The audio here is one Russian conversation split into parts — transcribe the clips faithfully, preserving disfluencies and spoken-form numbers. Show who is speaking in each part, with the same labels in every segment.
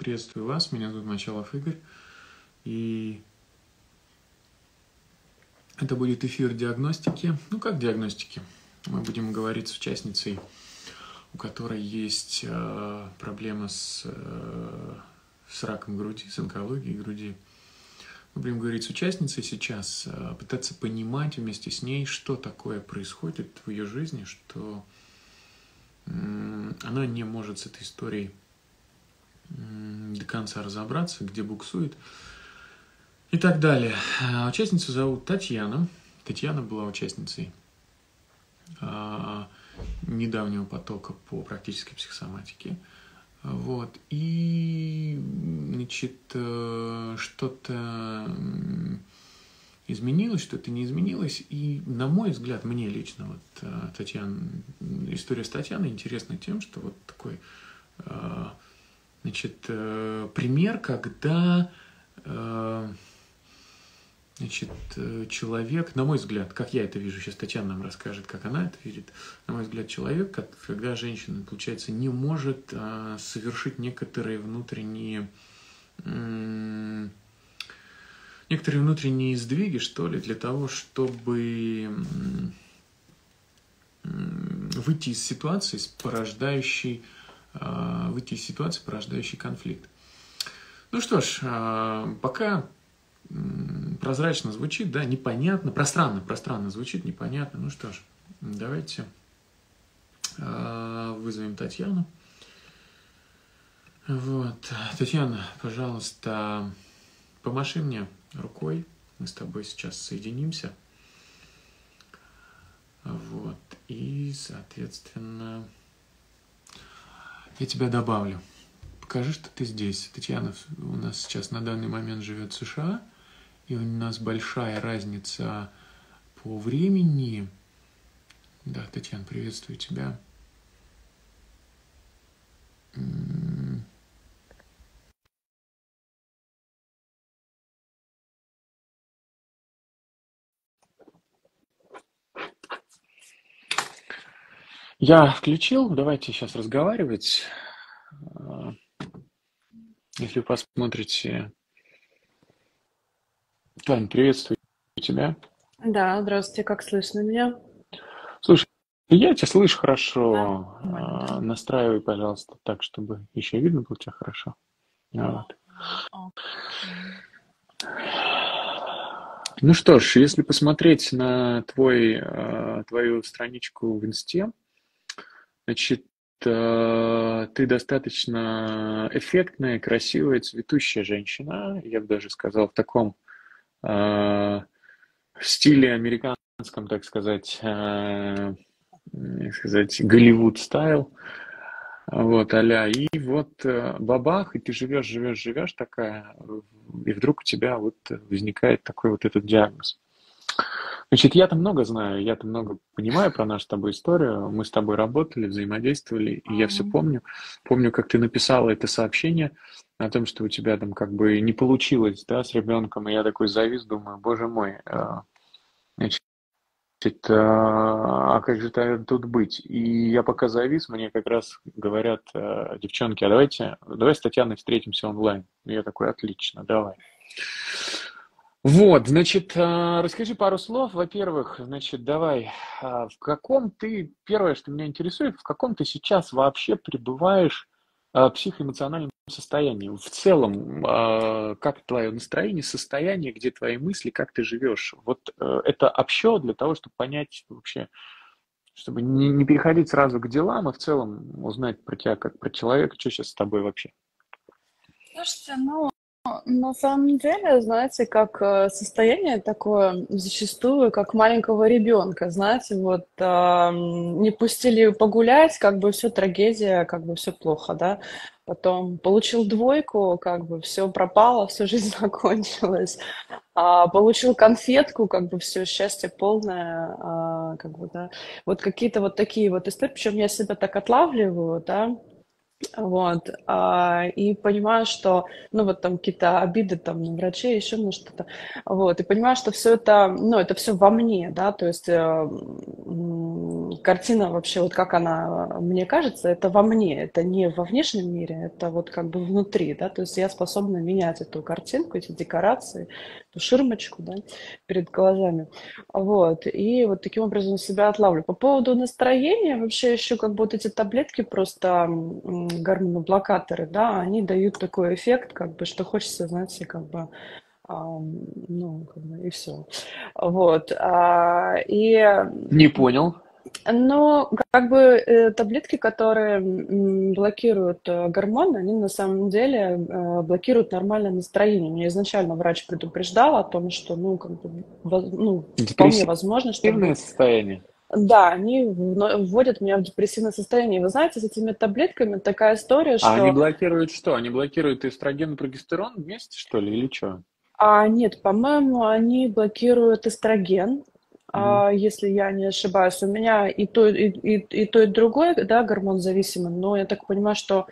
Speaker 1: Приветствую вас, меня зовут Мочалов Игорь, и это будет эфир диагностики. Ну, как диагностики? Мы будем говорить с участницей, у которой есть э, проблема с, э, с раком груди, с онкологией груди. Мы будем говорить с участницей сейчас, э, пытаться понимать вместе с ней, что такое происходит в ее жизни, что э, она не может с этой историей до конца разобраться, где буксует и так далее. Участницу зовут Татьяна. Татьяна была участницей а, недавнего потока по практической психосоматике. Вот. И, значит, что-то изменилось, что-то не изменилось. И, на мой взгляд, мне лично, вот, Татьяна, история с Татьяной интересна тем, что вот такой... Значит, пример, когда значит, человек, на мой взгляд, как я это вижу, сейчас Татьяна нам расскажет, как она это видит, на мой взгляд, человек, когда женщина, получается, не может совершить некоторые внутренние, некоторые внутренние сдвиги, что ли, для того, чтобы выйти из ситуации, порождающей выйти из ситуации, порождающей конфликт. Ну что ж, пока прозрачно звучит, да, непонятно, пространно, пространно звучит, непонятно. Ну что ж, давайте вызовем Татьяну. Вот, Татьяна, пожалуйста, помаши мне рукой, мы с тобой сейчас соединимся. Вот, и, соответственно... Я тебя добавлю. Покажи, что ты здесь. Татьяна у нас сейчас на данный момент живет в США, и у нас большая разница по времени. Да, Татьяна, приветствую тебя. Я включил, давайте сейчас разговаривать. Если вы посмотрите... Тань, приветствую тебя.
Speaker 2: Да, здравствуйте, как слышно меня?
Speaker 1: Слушай, я тебя слышу хорошо.
Speaker 2: Да.
Speaker 1: Настраивай, пожалуйста, так, чтобы еще видно было тебя хорошо. Вот. Ну что ж, если посмотреть на твой, твою страничку в Инсте, значит, ты достаточно эффектная, красивая, цветущая женщина. Я бы даже сказал, в таком э, стиле американском, так сказать, э, сказать, Голливуд стайл. Вот, а-ля. И вот э, бабах, и ты живешь, живешь, живешь такая, и вдруг у тебя вот возникает такой вот этот диагноз. Значит, я-то много знаю, я-то много понимаю про нашу с тобой историю. Мы с тобой работали, взаимодействовали, и я все помню. Помню, как ты написала это сообщение о том, что у тебя там как бы не получилось, да, с ребенком, и я такой завис, думаю, боже мой, значит, а как же тут быть? И я пока завис, мне как раз говорят девчонки, а давайте, давай с Татьяной встретимся онлайн. И я такой, отлично, давай. Вот, значит, расскажи пару слов. Во-первых, значит, давай, в каком ты, первое, что меня интересует, в каком ты сейчас вообще пребываешь психоэмоциональном состоянии? В целом, как твое настроение, состояние, где твои мысли, как ты живешь? Вот это общо для того, чтобы понять вообще, чтобы не, не переходить сразу к делам, а в целом узнать про тебя как про человека, что сейчас с тобой вообще.
Speaker 2: Слушайте, ну, на самом деле, знаете, как э, состояние такое зачастую, как маленького ребенка, знаете, вот ам, не пустили погулять, как бы все трагедия, как бы все плохо, да. Потом получил двойку, как бы все пропало, всю жизнь закончилась. А, получил конфетку, как бы все счастье полное, а, как бы, да. Вот какие-то вот такие вот истории, причем я себя так отлавливаю, да. Вот, а, и понимаю, что, ну, вот там какие-то обиды там на врачей, еще на что-то, вот, и понимаю, что все это, ну, это все во мне, да, то есть э, м, картина вообще, вот как она, э, мне кажется, это во мне, это не во внешнем мире, это вот как бы внутри, да, то есть я способна менять эту картинку, эти декорации, эту ширмочку, да, перед глазами, вот, и вот таким образом себя отлавливаю. По поводу настроения, вообще еще как бы вот эти таблетки просто м, гормоноблокаторы, да, они дают такой эффект, как бы, что хочется, знаете, как бы Ам, ну, как бы и все. Вот, а, и,
Speaker 1: Не понял.
Speaker 2: ну, как бы, э, таблетки, которые, м, блокируют, э, гормоны, они на самом деле, э, блокируют нормальное настроение. Меня изначально врач предупреждал о том, что, ну, как бы, воз ну, вполне
Speaker 1: Депрессивное
Speaker 2: возможно, что будет.
Speaker 1: состояние.
Speaker 2: Да, они вно вводят меня в депрессивное состояние. И вы знаете, с этими таблетками такая история,
Speaker 1: А они
Speaker 2: что
Speaker 1: блокируют что? Они блокируют эстроген и прогестерон вместе, что ли, или что?
Speaker 2: А, нет, по-моему, они блокируют эстроген,
Speaker 1: Мгм.
Speaker 2: а, если я не ошибаюсь. У меня и то, и, и, и то, и другое, да, гормон зависимый, но я так понимаю, что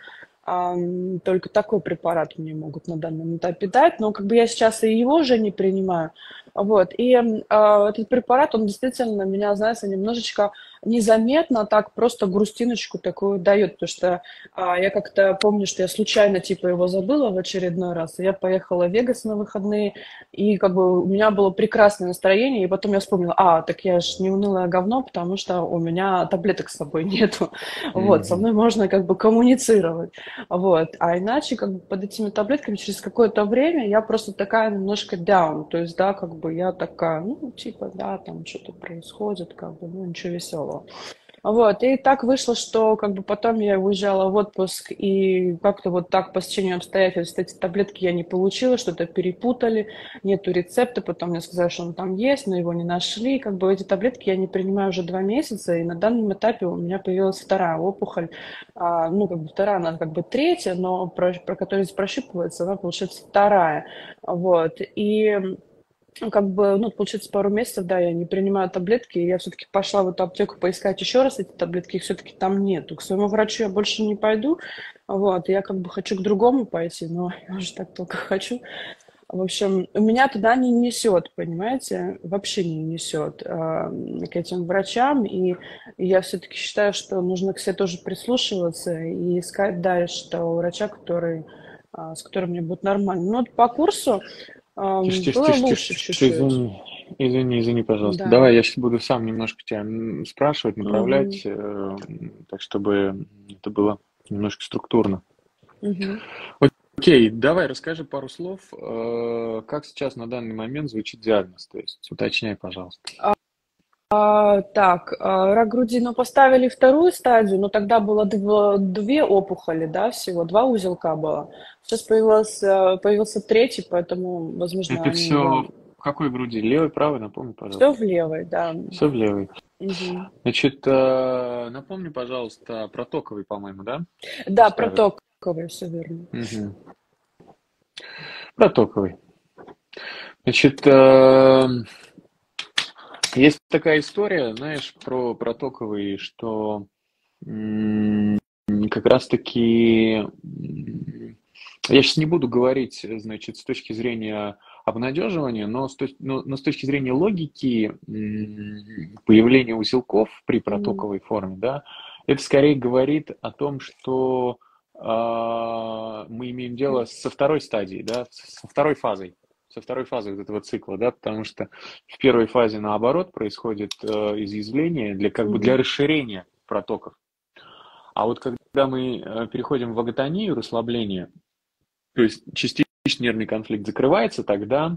Speaker 2: ам, только такой препарат мне могут на данном этапе дать, но как бы я сейчас и его уже не принимаю. Вот, и м, а, этот препарат, он действительно меня, знаете, немножечко незаметно так просто грустиночку такую дает, потому что а, я как-то помню, что я случайно типа его забыла в очередной раз, и я поехала в Вегас на выходные, и как бы у меня было прекрасное настроение, и потом я вспомнила, а, так я ж не унылое говно, потому что у меня таблеток с собой нету, вот, со
Speaker 1: Мгм.
Speaker 2: мной можно как бы коммуницировать, вот, а иначе как бы под этими таблетками через какое-то время я просто такая немножко down, то есть, да, как бы я такая, ну, типа, да, там что-то происходит, как бы, ну, ничего веселого. Вот, и так вышло, что как бы потом я уезжала в отпуск, и как-то вот так по стечению обстоятельств эти таблетки я не получила, что-то перепутали, нету рецепта, потом мне сказали, что он там есть, но его не нашли. Как бы эти таблетки я не принимаю уже два месяца, и на данном этапе у меня появилась вторая опухоль. А, ну, как бы вторая, она как бы третья, но про, про которую здесь прощупывается, она получается вторая. Вот, и ну, как бы, ну, получается, пару месяцев, да, я не принимаю таблетки, и я все-таки пошла в эту аптеку поискать еще раз эти таблетки, их все-таки там нету. К своему врачу я больше не пойду, вот, я как бы хочу к другому пойти, но я уже так только хочу. В общем, меня туда не несет, понимаете, вообще не несет а, к этим врачам, и я все-таки считаю, что нужно к себе тоже прислушиваться и искать дальше того врача, который, а, с которым мне будет нормально. Но вот по курсу
Speaker 1: Тише,
Speaker 2: ам,
Speaker 1: тише,
Speaker 2: было
Speaker 1: тише, тише,
Speaker 2: лучше
Speaker 1: тише, тише,
Speaker 2: чуть-чуть.
Speaker 1: извини. Извини, извини, пожалуйста.
Speaker 2: Да.
Speaker 1: Давай, я сейчас буду сам немножко тебя м, спрашивать,
Speaker 2: Мгм.
Speaker 1: направлять, э, м, так чтобы это было немножко структурно.
Speaker 2: Мгм.
Speaker 1: Окей, давай расскажи пару слов, э, как сейчас на данный момент звучит диагноз, то есть уточняй, пожалуйста.
Speaker 2: А, так, а, рак груди, ну, поставили вторую стадию, но тогда было дв- две опухоли, да, всего, два узелка было. Сейчас появился, появился третий, поэтому, возможно,
Speaker 1: Это
Speaker 2: они его...
Speaker 1: все в какой груди? Левой, правой, напомни,
Speaker 2: Все
Speaker 1: пожалуйста.
Speaker 2: в левой, да.
Speaker 1: Все в левой.
Speaker 2: Мгм.
Speaker 1: Значит, э, напомни, пожалуйста, протоковый, по-моему, да?
Speaker 2: Да,
Speaker 1: Поставили.
Speaker 2: протоковый, все верно.
Speaker 1: Мгм. Протоковый. Значит, э, есть такая история, знаешь, про протоковый, что м, как раз-таки м, я сейчас не буду говорить, значит, с точки зрения обнадеживания, но с, точ- но, но с точки зрения логики м, появления узелков при
Speaker 2: Мгм.
Speaker 1: протоковой форме, да, это скорее говорит о том, что а, мы имеем дело со второй стадией, да, со второй фазой, со второй фазой вот этого цикла, да, потому что в первой фазе наоборот происходит э, изъязвление для как бы для
Speaker 2: Мгм.
Speaker 1: расширения протоков. А вот когда мы э, переходим в агатонию, расслабление, то есть частично нервный конфликт закрывается, тогда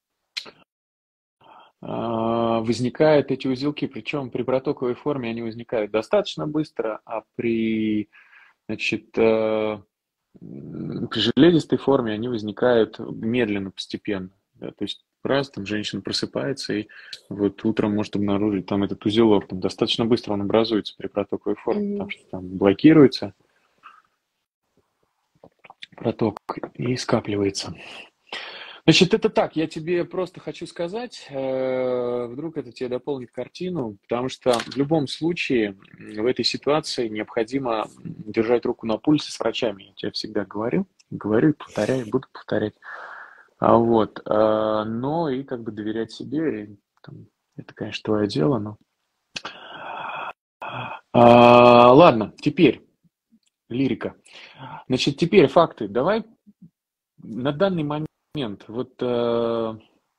Speaker 1: э, возникают эти узелки, причем при протоковой форме они возникают достаточно быстро, а при, значит, э, при железистой форме они возникают медленно, постепенно. Да, то есть раз там женщина просыпается и вот утром может обнаружить там этот узелок, там достаточно быстро он образуется при протоковой форме, потому
Speaker 2: Мгм.
Speaker 1: что там блокируется проток и скапливается. Значит, это так, я тебе просто хочу сказать, э, вдруг это тебе дополнит картину, потому что в любом случае в этой ситуации необходимо держать руку на пульсе с врачами. Я тебе всегда говорю, говорю и повторяю, буду повторять. А вот, а, но и как бы доверять себе, и, там, это, конечно, твое дело, но А, ладно, теперь лирика. Значит, теперь факты. Давай на данный момент, вот э,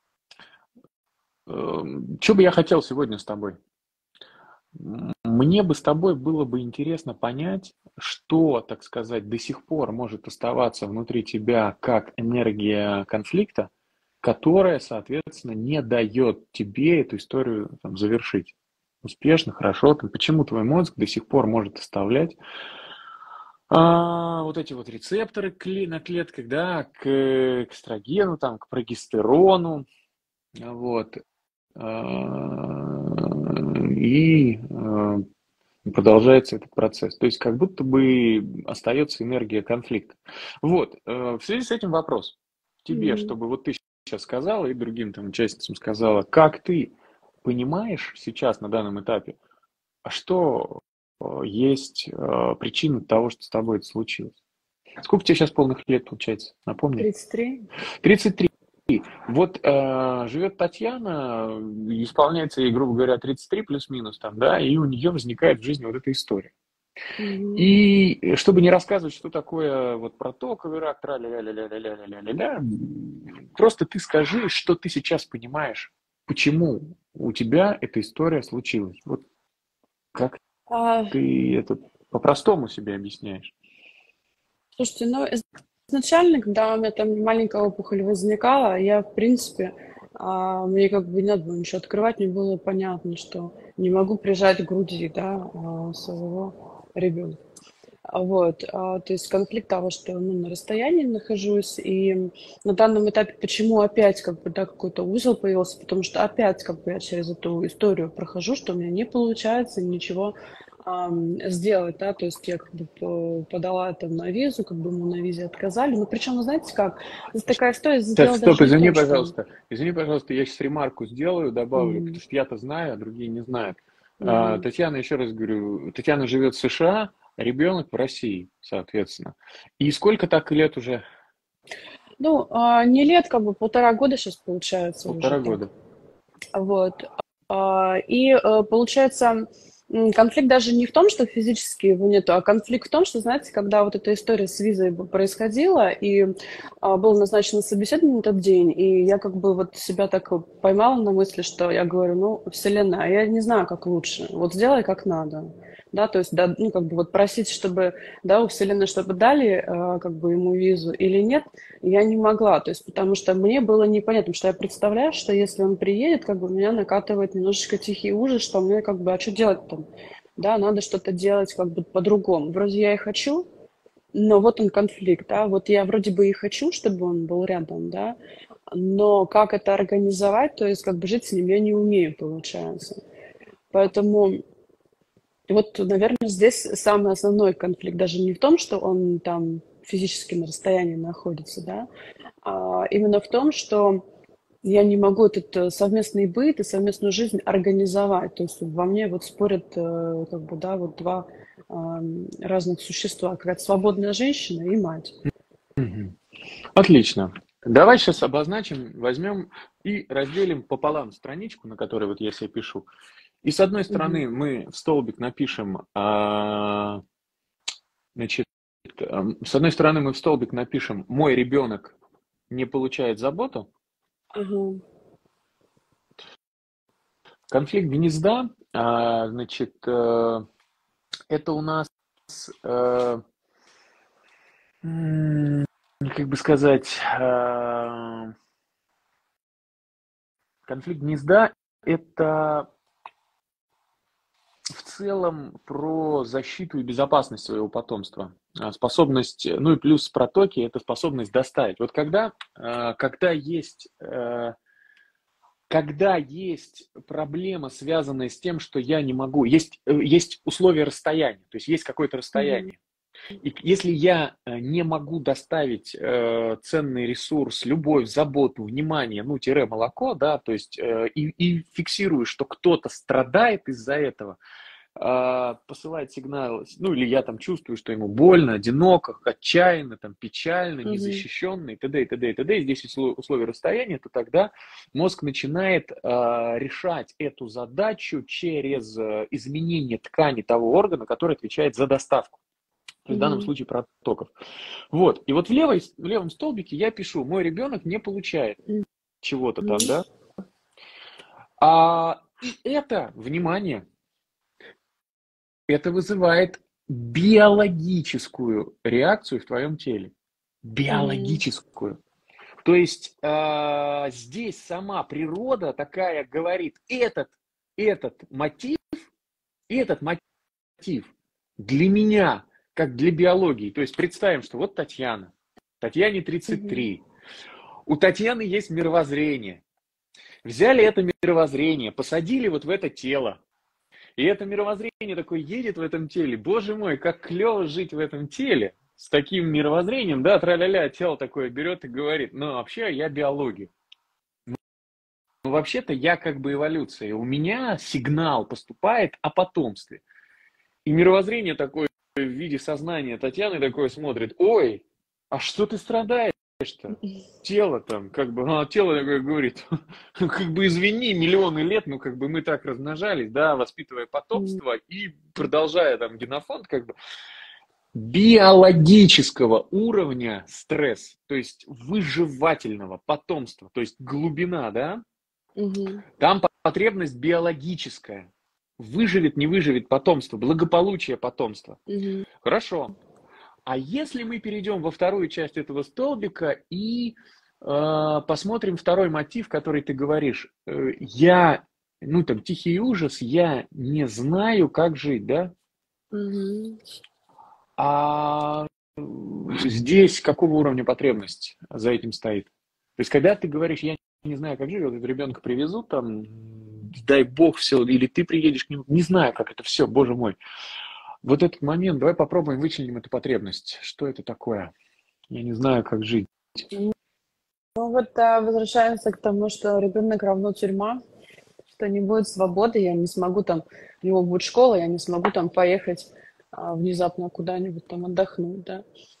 Speaker 1: э, что бы я хотел сегодня с тобой? Мне бы с тобой было бы интересно понять, что, так сказать, до сих пор может оставаться внутри тебя как энергия конфликта, которая, соответственно, не дает тебе эту историю там, завершить успешно, хорошо. Там, почему твой мозг до сих пор может оставлять а, вот эти вот рецепторы кле- на клетках, да, к, к эстрогену, там, к прогестерону, вот, а, и а, продолжается этот процесс. То есть как будто бы остается энергия конфликта. Вот, э, в связи с этим вопрос тебе,
Speaker 2: Мгм.
Speaker 1: чтобы вот ты сейчас сказала и другим там участницам сказала, как ты понимаешь сейчас на данном этапе, а что э, есть э, причина того, что с тобой это случилось? Сколько тебе сейчас полных лет получается? Напомни.
Speaker 2: тридцать три.
Speaker 1: тридцать три. Вот э, живет Татьяна, исполняется ей, грубо говоря, тридцать три плюс-минус там, да, и у нее возникает в жизни вот эта история.
Speaker 2: Мгм.
Speaker 1: И чтобы не рассказывать, что такое вот протоковый рак, тра-ля-ля-ля-ля-ля-ля-ля-ля-ля, просто ты скажи, что ты сейчас понимаешь, почему у тебя эта история случилась. Вот как
Speaker 2: А,
Speaker 1: ты это по-простому себе объясняешь.
Speaker 2: Слушайте, ну, из- изначально, когда у меня там маленькая опухоль возникала, я, в принципе, а, мне как бы не надо было ничего открывать, мне было понятно, что не могу прижать к груди, да, а, своего ребенка. А Вот, а, то есть конфликт того, что ну, на расстоянии нахожусь, и на данном этапе почему опять как бы, да, какой-то узел появился, потому что опять как бы я через эту историю прохожу, что у меня не получается ничего ам, сделать, да, то есть я как бы по- подала там на визу, как бы ему на визе отказали, но причем, вы знаете как, здесь такая история, здесь
Speaker 1: Так,
Speaker 2: дело
Speaker 1: стоп,
Speaker 2: даже не в
Speaker 1: извини,
Speaker 2: том, что...
Speaker 1: пожалуйста. Извини, пожалуйста, я сейчас ремарку сделаю, добавлю, потому
Speaker 2: Мгм,
Speaker 1: что я-то знаю, а другие не знают. А,
Speaker 2: мгм.
Speaker 1: Татьяна, еще раз говорю, Татьяна живет в США, ребенок в России, соответственно. И сколько так лет уже?
Speaker 2: Ну, а, не лет, как бы полтора года сейчас получается уже
Speaker 1: Полтора
Speaker 2: так.
Speaker 1: года.
Speaker 2: Вот. А, И э, получается, м, конфликт даже не в том, что физически его нету, а конфликт в том, что, знаете, когда вот эта история с визой б- происходила, и а, было назначено собеседование на тот день, и я как бы вот себя так вот поймала на мысли, что я говорю, ну, Вселенная, а я не знаю, как лучше, вот сделай как надо. Да, то есть, да, ну, как бы вот просить, чтобы, да, у Вселенной, чтобы дали, э, как бы ему визу или нет, я не могла, то есть, потому что мне было непонятно, потому что я представляю, что если он приедет, как бы меня накатывает немножечко тихий ужас, что мне как бы, а что делать там? Да, надо что-то делать как бы по-другому. Вроде я и хочу, но вот он конфликт, да, вот я вроде бы и хочу, чтобы он был рядом, да, но как это организовать, то есть как бы жить с ним я не умею, получается. Поэтому вот, наверное, здесь самый основной конфликт даже не в том, что он там физически на расстоянии находится, да, а именно в том, что я не могу этот э, совместный быт и совместную жизнь организовать. То есть во мне вот спорят, э, как бы, да, вот два ам, разных существа, какая-то свободная женщина и мать.
Speaker 1: Мгм. Отлично. Давай сейчас обозначим, возьмем и разделим пополам страничку, на которой вот я себе пишу. И с одной
Speaker 2: Мгм.
Speaker 1: стороны мы в столбик напишем, а, значит, эм, с одной стороны мы в столбик напишем «мой ребенок не получает заботу».
Speaker 2: Ага.
Speaker 1: Конфликт гнезда, а, значит, э, это у нас, э, м, как бы сказать, а, конфликт гнезда– это в целом про защиту и безопасность своего потомства. А, Способность, ну и плюс протоки– это способность доставить. Вот когда, а, когда есть э, когда есть проблема, связанная с тем, что я не могу, есть, э, есть условия расстояния, то есть есть какое-то
Speaker 2: Мгм.
Speaker 1: расстояние. И если я э, не могу доставить э, ценный ресурс, любовь, заботу, внимание, ну, тире молоко, да, то есть э, и, и фиксирую, что кто-то страдает из-за этого, а, посылает сигнал, ну или я там чувствую, что ему больно, одиноко, отчаянно, там, печально,
Speaker 2: Мгм.
Speaker 1: незащищенно и т.д. и т.д. и т.д. И здесь услов- условия расстояния, то тогда мозг начинает а, решать эту задачу через а, изменение ткани того органа, который отвечает за доставку. То есть в данном
Speaker 2: Мгм.
Speaker 1: случае протоков. Вот. И вот в, левой, в левом столбике я пишу, мой ребенок не получает чего-то там,
Speaker 2: Мгм.
Speaker 1: да. А, и это, внимание, это вызывает биологическую реакцию в твоем теле.
Speaker 2: Мгм.
Speaker 1: Биологическую. То есть а, здесь сама природа такая говорит, этот, этот мотив, этот мотив для меня, как для биологии. То есть представим, что вот Татьяна, Татьяне тридцать
Speaker 2: Мгм.
Speaker 1: три. У Татьяны есть мировоззрение. Взяли это мировоззрение, посадили вот в это тело. И это мировоззрение такое едет в этом теле. Боже мой, как клево жить в этом теле. С таким мировоззрением, да, тра-ля-ля, тело такое берет и говорит, ну, вообще я биология. Ну, вообще-то я как бы эволюция. У меня сигнал поступает о потомстве. И мировоззрение такое в виде сознания Татьяны такое смотрит, ой, а что ты страдаешь-то? Тело там, как бы, а тело такое говорит, ну, как бы извини, миллионы лет, ну, как бы мы так размножались, да, воспитывая
Speaker 2: Мгм.
Speaker 1: потомство и продолжая там генофонд, как бы, биологического уровня стресс, то есть выживательного потомства, то есть глубина, да,
Speaker 2: Мгм.
Speaker 1: там потребность биологическая. Выживет, не выживет потомство, благополучие потомства.
Speaker 2: Мгм.
Speaker 1: Хорошо. А если мы перейдем во вторую часть этого столбика и э, посмотрим второй мотив, который ты говоришь. Э, я, ну там, тихий ужас, я не знаю, как жить, да?
Speaker 2: Мгм.
Speaker 1: А здесь какого уровня потребность за этим стоит? То есть, когда ты говоришь, я не знаю, как жить, вот этого ребенка привезут, там, дай бог, все, или ты приедешь к нему, не знаю, как это все, боже мой. Вот этот момент, давай попробуем вычленим эту потребность. Что это такое? Я не знаю, как жить.
Speaker 2: Ну вот, а, возвращаемся к тому, что ребенок равно тюрьма, что не будет свободы, я не смогу там, у него будет школа, я не смогу там поехать а, внезапно куда-нибудь там отдохнуть, да.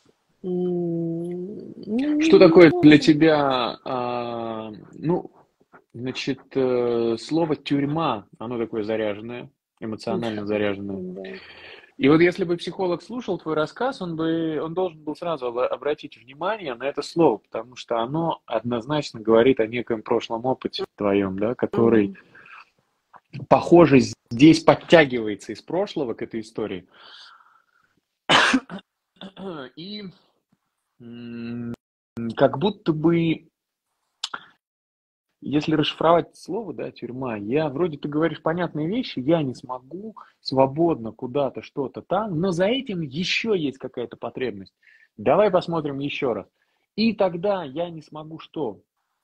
Speaker 2: М,
Speaker 1: Что
Speaker 2: ну,
Speaker 1: такое
Speaker 2: ну,
Speaker 1: для тебя, а, ну, значит, э, слово тюрьма, оно такое заряженное, эмоционально заряженное.
Speaker 2: да.
Speaker 1: И вот если бы психолог слушал твой рассказ, он бы, он должен был сразу об- обратить внимание на это слово, потому что оно однозначно говорит о неком прошлом опыте твоем, да, который,
Speaker 2: Мгм.
Speaker 1: похоже, здесь подтягивается из прошлого к этой истории. И м, как будто бы, если расшифровать слово, да, тюрьма, я, вроде ты говоришь понятные вещи, я не смогу свободно куда-то, что-то там, но за этим еще есть какая-то потребность. Давай посмотрим еще раз. И тогда я не смогу что?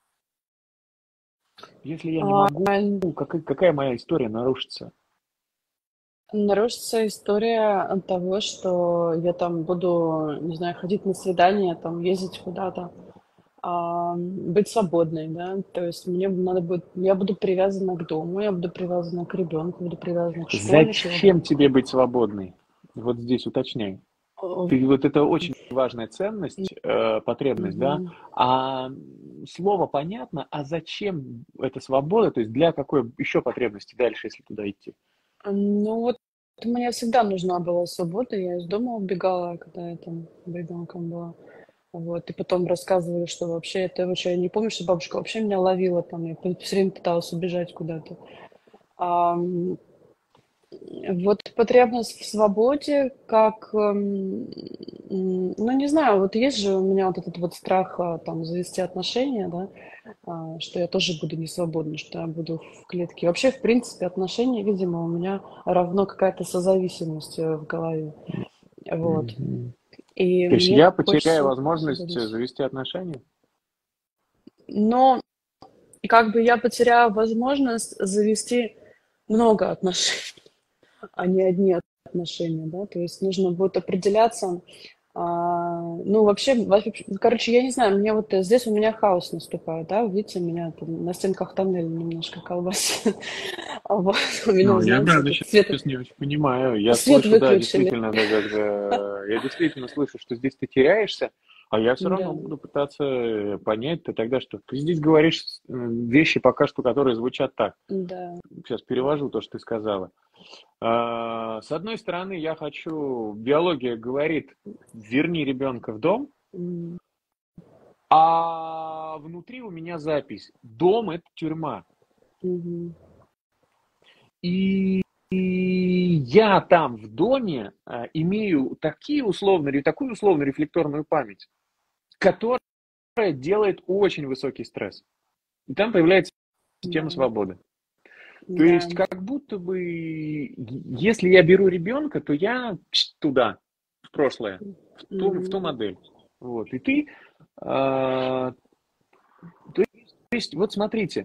Speaker 1: Если я не
Speaker 2: А,
Speaker 1: могу, какая, какая моя история нарушится?
Speaker 2: нарушится история того, что я там буду, не знаю, ходить на свидание, там ездить куда-то, а, быть свободной, да. То есть мне надо будет, я буду привязана к дому, я буду привязана к ребенку, буду привязана к школе, к его.
Speaker 1: Зачем тебе быть свободной? Вот здесь уточняй. Ты, вот это очень важная ценность, э, потребность, да,
Speaker 2: Мгм.
Speaker 1: а слово понятно, а зачем эта свобода, то есть для какой еще потребности дальше, если туда идти?
Speaker 2: Ну вот мне всегда нужна была свобода, я из дома убегала, когда я там ребенком была. Вот, и потом рассказывали, что вообще это вообще, я не помню, что бабушка вообще меня ловила там, я все время пыталась убежать куда-то. Ам, вот потребность в свободе, как, эм, м, ну не знаю, вот есть же у меня вот этот вот страх а, там завести отношения, да, а, что я тоже буду не свободна, что я буду в клетке. Вообще, в принципе, отношения, видимо, у меня равно какая-то созависимость э, в голове. Вот.
Speaker 1: Мгм.
Speaker 2: И
Speaker 1: То есть
Speaker 2: мне
Speaker 1: я потеряю
Speaker 2: хочется
Speaker 1: возможность э,
Speaker 2: освободиться.
Speaker 1: завести отношения?
Speaker 2: Но как бы я потеряла возможность завести много отношений, а не одни отношения, да. То есть нужно будет определяться, А, ну, вообще, вообще, короче, я не знаю, мне вот э, здесь у меня хаос наступает, да, видите, меня там на стенках тоннеля немножко колбасит. А вот, у меня,
Speaker 1: Ну, я
Speaker 2: знаете,
Speaker 1: даже
Speaker 2: этот свет,
Speaker 1: сейчас не очень понимаю. Я
Speaker 2: свет
Speaker 1: слышу, да,
Speaker 2: выключили.
Speaker 1: действительно, да, как бы, я действительно слышу, что здесь ты теряешься, а я все
Speaker 2: Да,
Speaker 1: равно буду пытаться э, понять ты тогда, что ты здесь говоришь э, вещи пока что, которые звучат так.
Speaker 2: да.
Speaker 1: Сейчас перевожу то, что ты сказала. А, С одной стороны, я хочу, биология говорит, верни ребенка в дом,
Speaker 2: М,
Speaker 1: а внутри у меня запись. Дом– это тюрьма.
Speaker 2: мгм,
Speaker 1: И и я там в доме а, имею такие условные, такую условно рефлекторную память, которая делает очень высокий стресс. И там появляется
Speaker 2: да,
Speaker 1: система свободы. То
Speaker 2: да.
Speaker 1: есть как будто бы, если я беру ребенка, то я туда, в прошлое, в ту, в
Speaker 2: Мгм,
Speaker 1: ту модель. Вот. И ты, а, то есть, вот смотрите,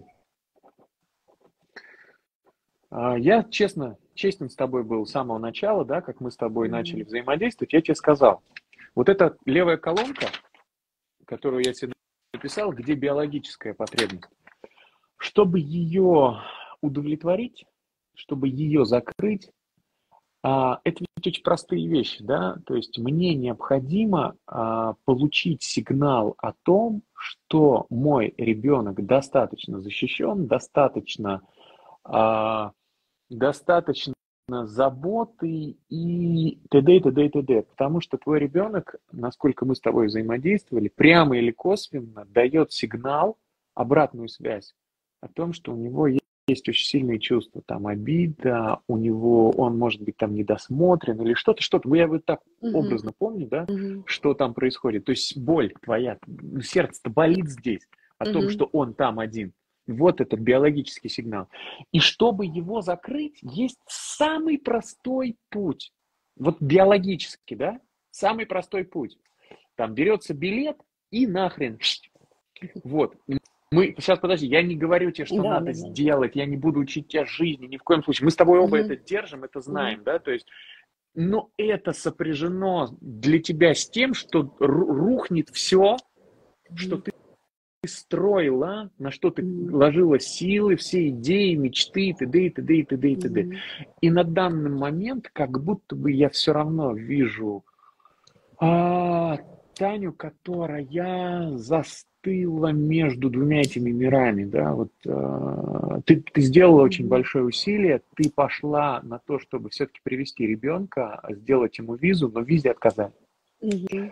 Speaker 1: а, я честно, честен с тобой был с самого начала, да, как мы с тобой начали
Speaker 2: мгм,
Speaker 1: взаимодействовать, я тебе сказал, вот эта левая колонка, которую я тебе написал, где биологическая потребность, чтобы ее удовлетворить, чтобы ее закрыть, а, это ведь очень простые вещи, да, то есть мне необходимо а, получить сигнал о том, что мой ребенок достаточно защищен, достаточно а, достаточно заботы и т.д. и т.д. и т.д. Потому что твой ребенок, насколько мы с тобой взаимодействовали, прямо или косвенно дает сигнал, обратную связь о том, что у него есть есть очень сильные чувства, там обида, у него, он может быть там недосмотрен или что-то, что-то, я вот так
Speaker 2: мгм,
Speaker 1: образно помню, да,
Speaker 2: мгм,
Speaker 1: что там происходит. То есть боль твоя, сердце-то болит здесь о том,
Speaker 2: мгм,
Speaker 1: что он там один. Вот этот биологический сигнал. И чтобы его закрыть, есть самый простой путь. Вот биологически, да? Самый простой путь. Там берется билет и нахрен. Вот. Мы, сейчас, подожди, я не говорю тебе, что
Speaker 2: да, да,
Speaker 1: надо
Speaker 2: да.
Speaker 1: сделать, я не буду учить тебя жизни, ни в коем случае. Мы с тобой оба
Speaker 2: Мгм,
Speaker 1: это держим, это
Speaker 2: мгм,
Speaker 1: знаем, да, то есть, но это сопряжено для тебя с тем, что рухнет все, что
Speaker 2: мгм,
Speaker 1: ты строила, на что ты
Speaker 2: мгм,
Speaker 1: ложила силы, все идеи, мечты, и т.д. и т.д. и т.д. и т.д.
Speaker 2: мгм,
Speaker 1: И на данный момент как будто бы я все равно вижу а, Таню, которая застыла между двумя этими мирами, да, вот а, ты, ты сделала очень
Speaker 2: мгм,
Speaker 1: большое усилие, ты пошла на то, чтобы все-таки привести ребенка, сделать ему визу, но в визе отказали.
Speaker 2: мгм.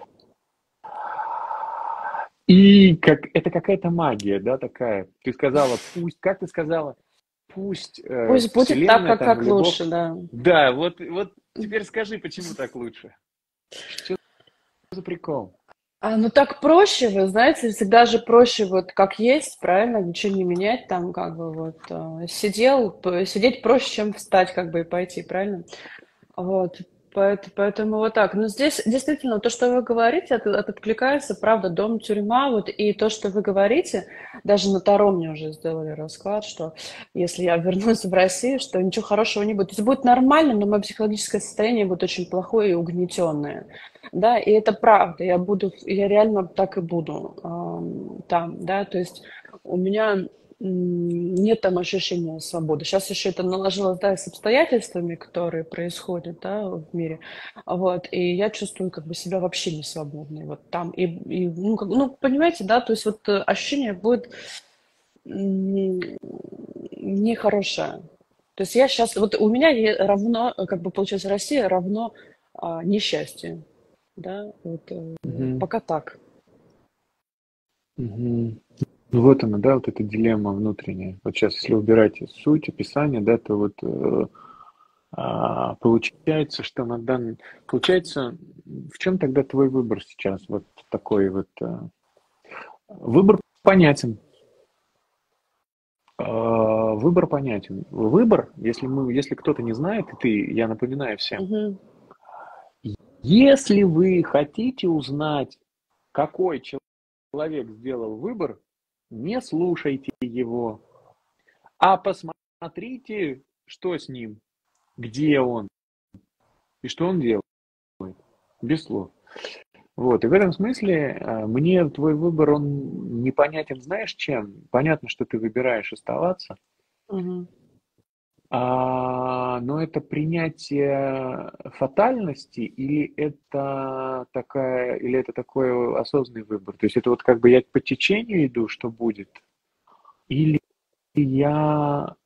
Speaker 1: И как, это какая-то магия, да, такая. Ты сказала, пусть, как ты сказала, пусть э,
Speaker 2: Пусть будет так,
Speaker 1: Вселенная
Speaker 2: как,
Speaker 1: там
Speaker 2: как
Speaker 1: или Бог.
Speaker 2: лучше, да.
Speaker 1: Да, вот, вот теперь скажи, почему так лучше? Что за прикол?
Speaker 2: А, ну так проще, вы знаете, всегда же проще вот как есть, правильно, ничего не менять, там как бы вот э, сидел, п- сидеть проще, чем встать как бы и пойти, правильно? Вот, поэт- поэтому вот так. Но здесь действительно то, что вы говорите, это, это откликается, правда, дом, тюрьма, вот, и то, что вы говорите, даже на Таро мне уже сделали расклад, что если я вернусь в Россию, что ничего хорошего не будет. То есть будет нормально, но мое психологическое состояние будет очень плохое и угнетенное. Да, и это правда, я буду, я реально так и буду ам, там, да, то есть у меня м, нет там ощущения свободы. Сейчас еще это наложилось, да, с обстоятельствами, которые происходят, да, в мире, вот, и я чувствую как бы себя вообще не свободной вот там, и, и, ну, как, ну, понимаете, да, то есть вот э, ощущение будет м, нехорошее. То есть я сейчас, вот у меня е- равно, э, как бы получается, Россия равно а, несчастье, да, вот э,
Speaker 1: Мгм,
Speaker 2: пока так.
Speaker 1: мгм. Ну, вот она, да, вот эта дилемма внутренняя. Вот сейчас, если убирать суть описания, да, то вот э, а, получается, что на данный... Получается, в чем тогда твой выбор сейчас? Вот такой вот... э, Выбор понятен. А, Выбор понятен. Выбор, если мы, если кто-то не знает, и ты, я напоминаю всем,
Speaker 2: Мгм.
Speaker 1: если вы хотите узнать, какой человек сделал выбор, не слушайте его, а посмотрите, что с ним, где он и что он делает, без слов. Вот, и в этом смысле э, мне твой выбор, он непонятен, знаешь, чем? Понятно, что ты выбираешь оставаться,
Speaker 2: Мгм.
Speaker 1: а, но это принятие фатальности или это такая, или это такой осознанный выбор? То есть это вот как бы я по течению иду, что будет, или я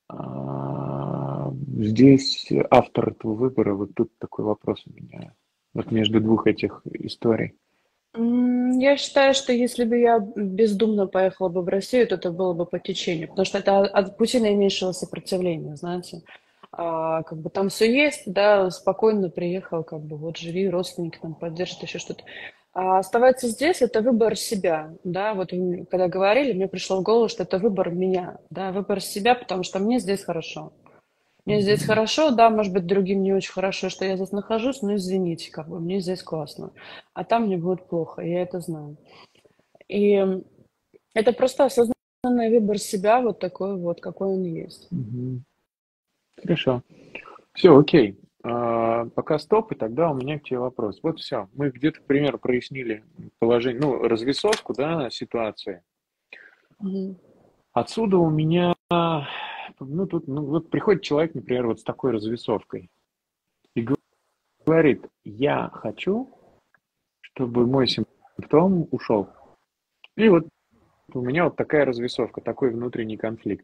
Speaker 1: а, здесь автор этого выбора? Вот тут такой вопрос у меня. Вот между двух этих историй.
Speaker 2: М, Я считаю, что если бы я бездумно поехала бы в Россию, то это было бы по течению, потому что это от пути наименьшего сопротивления, знаете. А, как бы там все есть, да, спокойно приехал, как бы вот живи, родственники там поддержат, еще что-то. А оставаться здесь– это выбор себя, да, вот м, когда говорили, мне пришло в голову, что это выбор меня, да, выбор себя, потому что мне здесь хорошо. Мне здесь
Speaker 1: Мгм.
Speaker 2: хорошо, да, может быть, другим не очень хорошо, что я здесь нахожусь, но извините, как бы, мне здесь классно. А там мне будет плохо, я это знаю. И это просто осознанный выбор себя, вот такой вот, какой он есть.
Speaker 1: Мгм. Хорошо. Все, окей. А, пока стоп, и тогда у меня к тебе вопрос. Вот все. Мы где-то, к примеру, прояснили положение, ну, развесовку, да, ситуации.
Speaker 2: Мгм.
Speaker 1: Отсюда у меня, ну, тут, ну, вот приходит человек, например, вот с такой развесовкой и говорит, я хочу, чтобы мой симптом ушел. И вот у меня вот такая развесовка, такой внутренний конфликт.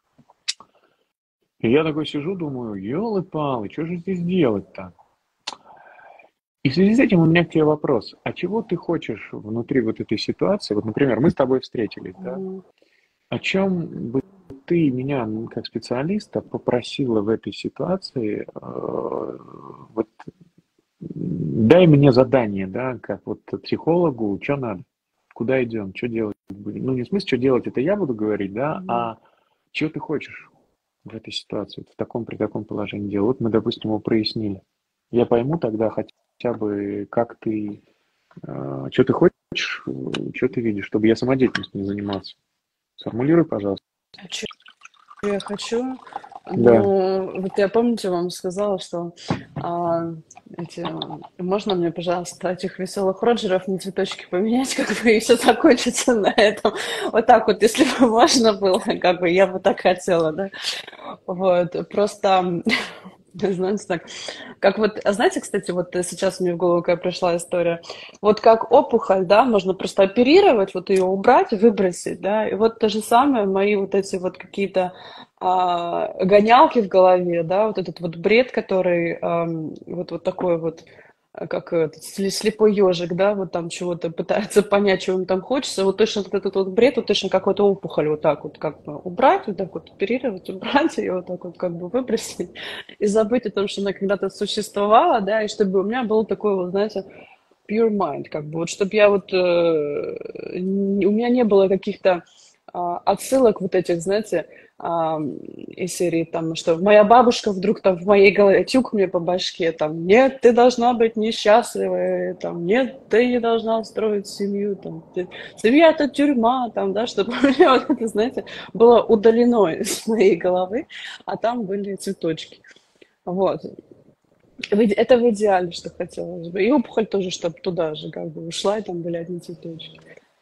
Speaker 1: И я такой сижу, думаю, елы-палы, что же здесь делать-то? И в связи с этим у меня к тебе вопрос. А чего ты хочешь внутри вот этой ситуации? Вот, например, мы с тобой встретились, да?
Speaker 2: Мгм.
Speaker 1: О чем бы ты меня, м, как специалиста, попросила в этой ситуации, э, вот, м, дай мне задание, да, как вот психологу, что надо, куда идем, что делать будем. Ну, не в смысле, что делать, это я буду говорить, да,
Speaker 2: Мгм.
Speaker 1: а что ты хочешь в этой ситуации, вот в таком, при таком положении дела. Вот мы, допустим, его прояснили. Я пойму тогда хотя бы, как ты, э, что ты хочешь, что ты видишь, чтобы я самодеятельностью не занимался. Сформулируй, пожалуйста.
Speaker 2: А чё я хочу?
Speaker 1: Да.
Speaker 2: Ну, вот я, помните, вам сказала, что а, эти, можно мне, пожалуйста, этих веселых Роджеров на цветочки поменять, как бы, и все закончится на этом. Вот так вот, если бы можно было, как бы, я бы так хотела, да. Вот, просто, знаете, так, как вот, а знаете, кстати, вот сейчас мне в голову какая пришла история, вот как опухоль, да, можно просто оперировать, вот ее убрать, выбросить, да, и вот то же самое, мои вот эти вот какие-то а, гонялки в голове, да, вот этот вот бред, который ам, вот, вот такой вот, а, как этот сли- слепой ежик, да, вот там чего-то пытается понять, чего ему там хочется, вот точно вот этот вот бред, вот точно как вот опухоль, вот так вот как бы убрать, вот так вот оперировать, убрать ее, вот так вот как бы выбросить и забыть о том, что она когда-то существовала, да, и чтобы у меня был такой вот, знаете, pure mind, как бы, вот, чтобы я вот, э, н- у меня не было каких-то а, отсылок вот этих, знаете, а, из серии там, что моя бабушка вдруг там в моей голове тюк мне по башке, там, нет, ты должна быть несчастливой, там, нет, ты не должна строить семью, там, ты- семья это тюрьма, там, да, чтобы у меня вот это, знаете, было удалено из моей головы, а там были цветочки. Вот. В иде- Это в идеале, что хотелось бы. И опухоль тоже, чтобы туда же как бы ушла, и там были одни цветочки.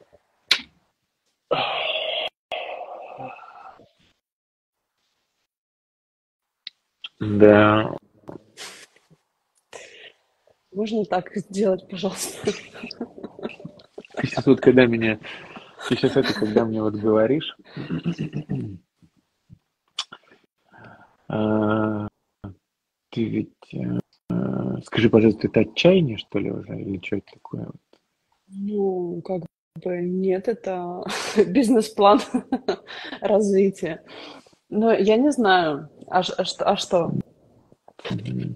Speaker 1: Да.
Speaker 2: Можно так сделать, пожалуйста?
Speaker 1: Ты сейчас вот когда меня, ты сейчас это, когда мне вот говоришь, а, ты ведь, э, скажи, пожалуйста, это отчаяние, что ли, уже, или что это такое?
Speaker 2: Ну, как бы нет, это бизнес-план развития. Но я не знаю, а, ш- а что? А что?
Speaker 1: Мгм.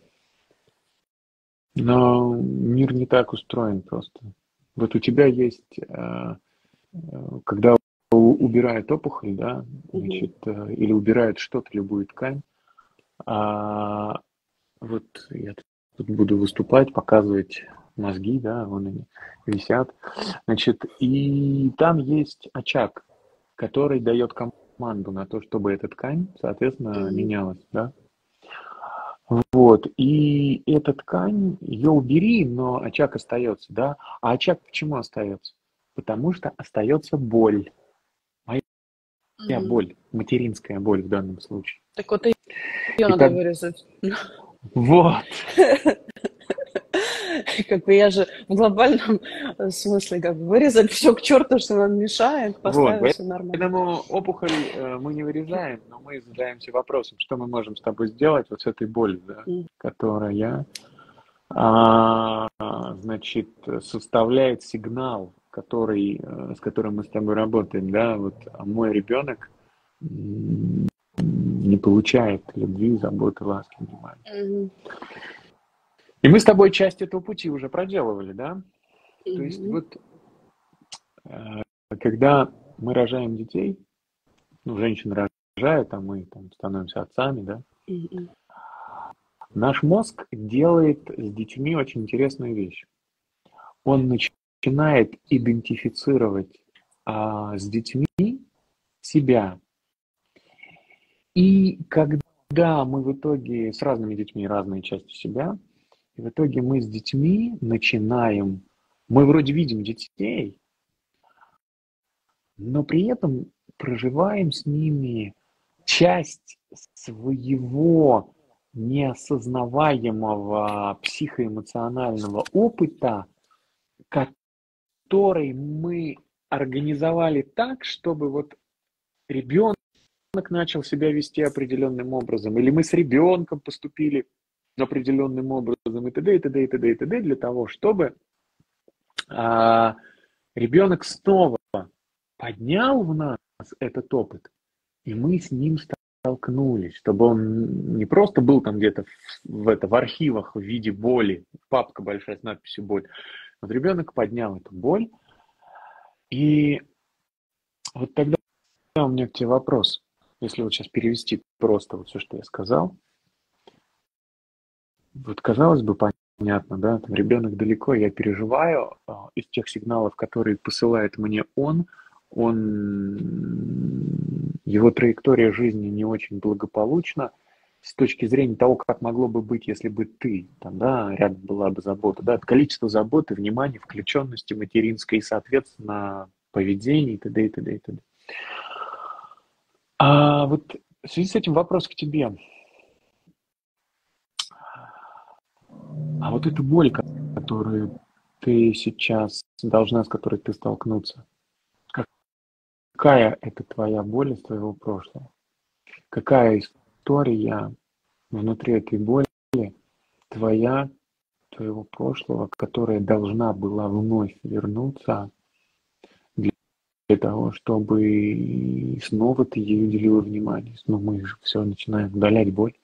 Speaker 1: Но мир не так устроен просто. Вот у тебя есть, э, э, когда у- убирают опухоль, да,
Speaker 2: Мгм.
Speaker 1: значит, э, или убирают что-то, любую ткань, а вот я тут буду выступать, показывать мозги, да, вон они висят, значит, и там есть очаг, который дает команду на то, чтобы эта ткань, соответственно,
Speaker 2: Мгм.
Speaker 1: менялась, да. Вот, и эта ткань, ее убери, но очаг остается, да? А очаг почему остается? Потому что остается боль, моя
Speaker 2: Мгм.
Speaker 1: боль, материнская боль в данном случае.
Speaker 2: Так вот ее
Speaker 1: И
Speaker 2: надо
Speaker 1: как,
Speaker 2: вырезать.
Speaker 1: вот,
Speaker 2: Как бы я же в глобальном э, смысле как бы вырезать все к черту, что нам мешает,
Speaker 1: вот,
Speaker 2: поставить все нормально.
Speaker 1: поэтому опухоль э, мы не вырезаем, но мы задаемся вопросом, что мы можем с тобой сделать вот с этой болью, да,
Speaker 2: М.
Speaker 1: которая, а, значит, составляет сигнал, который, э, с которым мы с тобой работаем, да, вот а мой ребенок м, не получает любви, заботы, ласки, внимания.
Speaker 2: Мгм.
Speaker 1: И мы с тобой часть этого пути уже проделывали, да? То есть
Speaker 2: Мгм.
Speaker 1: вот э, когда мы рожаем детей, ну, женщины рожают, а мы там становимся отцами, да,
Speaker 2: Мгм.
Speaker 1: наш мозг делает с детьми очень интересную вещь. Он начинает идентифицировать а, с детьми себя. И когда мы в итоге с разными детьми разные части себя, и в итоге мы с детьми начинаем, мы вроде видим детей, но при этом проживаем с ними часть своего неосознаваемого психоэмоционального опыта, который мы организовали так, чтобы вот ребенок начал себя вести определенным образом, или мы с ребенком поступили определенным образом, и т.д., и т.д., и т.д., и т.д., для того, чтобы а, ребенок снова поднял в нас этот опыт, и мы с ним столкнулись, чтобы он не просто был там где-то в, в, это, в архивах в виде боли, папка большая с надписью «боль». Вот ребенок поднял эту боль, и вот тогда у меня к тебе вопрос, если вот сейчас перевести просто вот все, что я сказал. Вот казалось бы, понятно, да, там ребенок далеко, я переживаю а, из тех сигналов, которые посылает мне он, он, его траектория жизни не очень благополучна с точки зрения того, как могло бы быть, если бы ты, там, да, рядом была бы забота, да, количество заботы, внимания, включенности материнской и, соответственно, поведения и т.д. и т.д. и т.д. А вот в связи с этим вопрос к тебе. А вот эта боль, которую ты сейчас должна, с которой ты столкнуться, какая это твоя боль из твоего прошлого? Какая история внутри этой боли твоя, твоего прошлого, которая должна была вновь вернуться для для того, чтобы снова ты ей уделила внимание? Ну, мы же все начинаем удалять боль.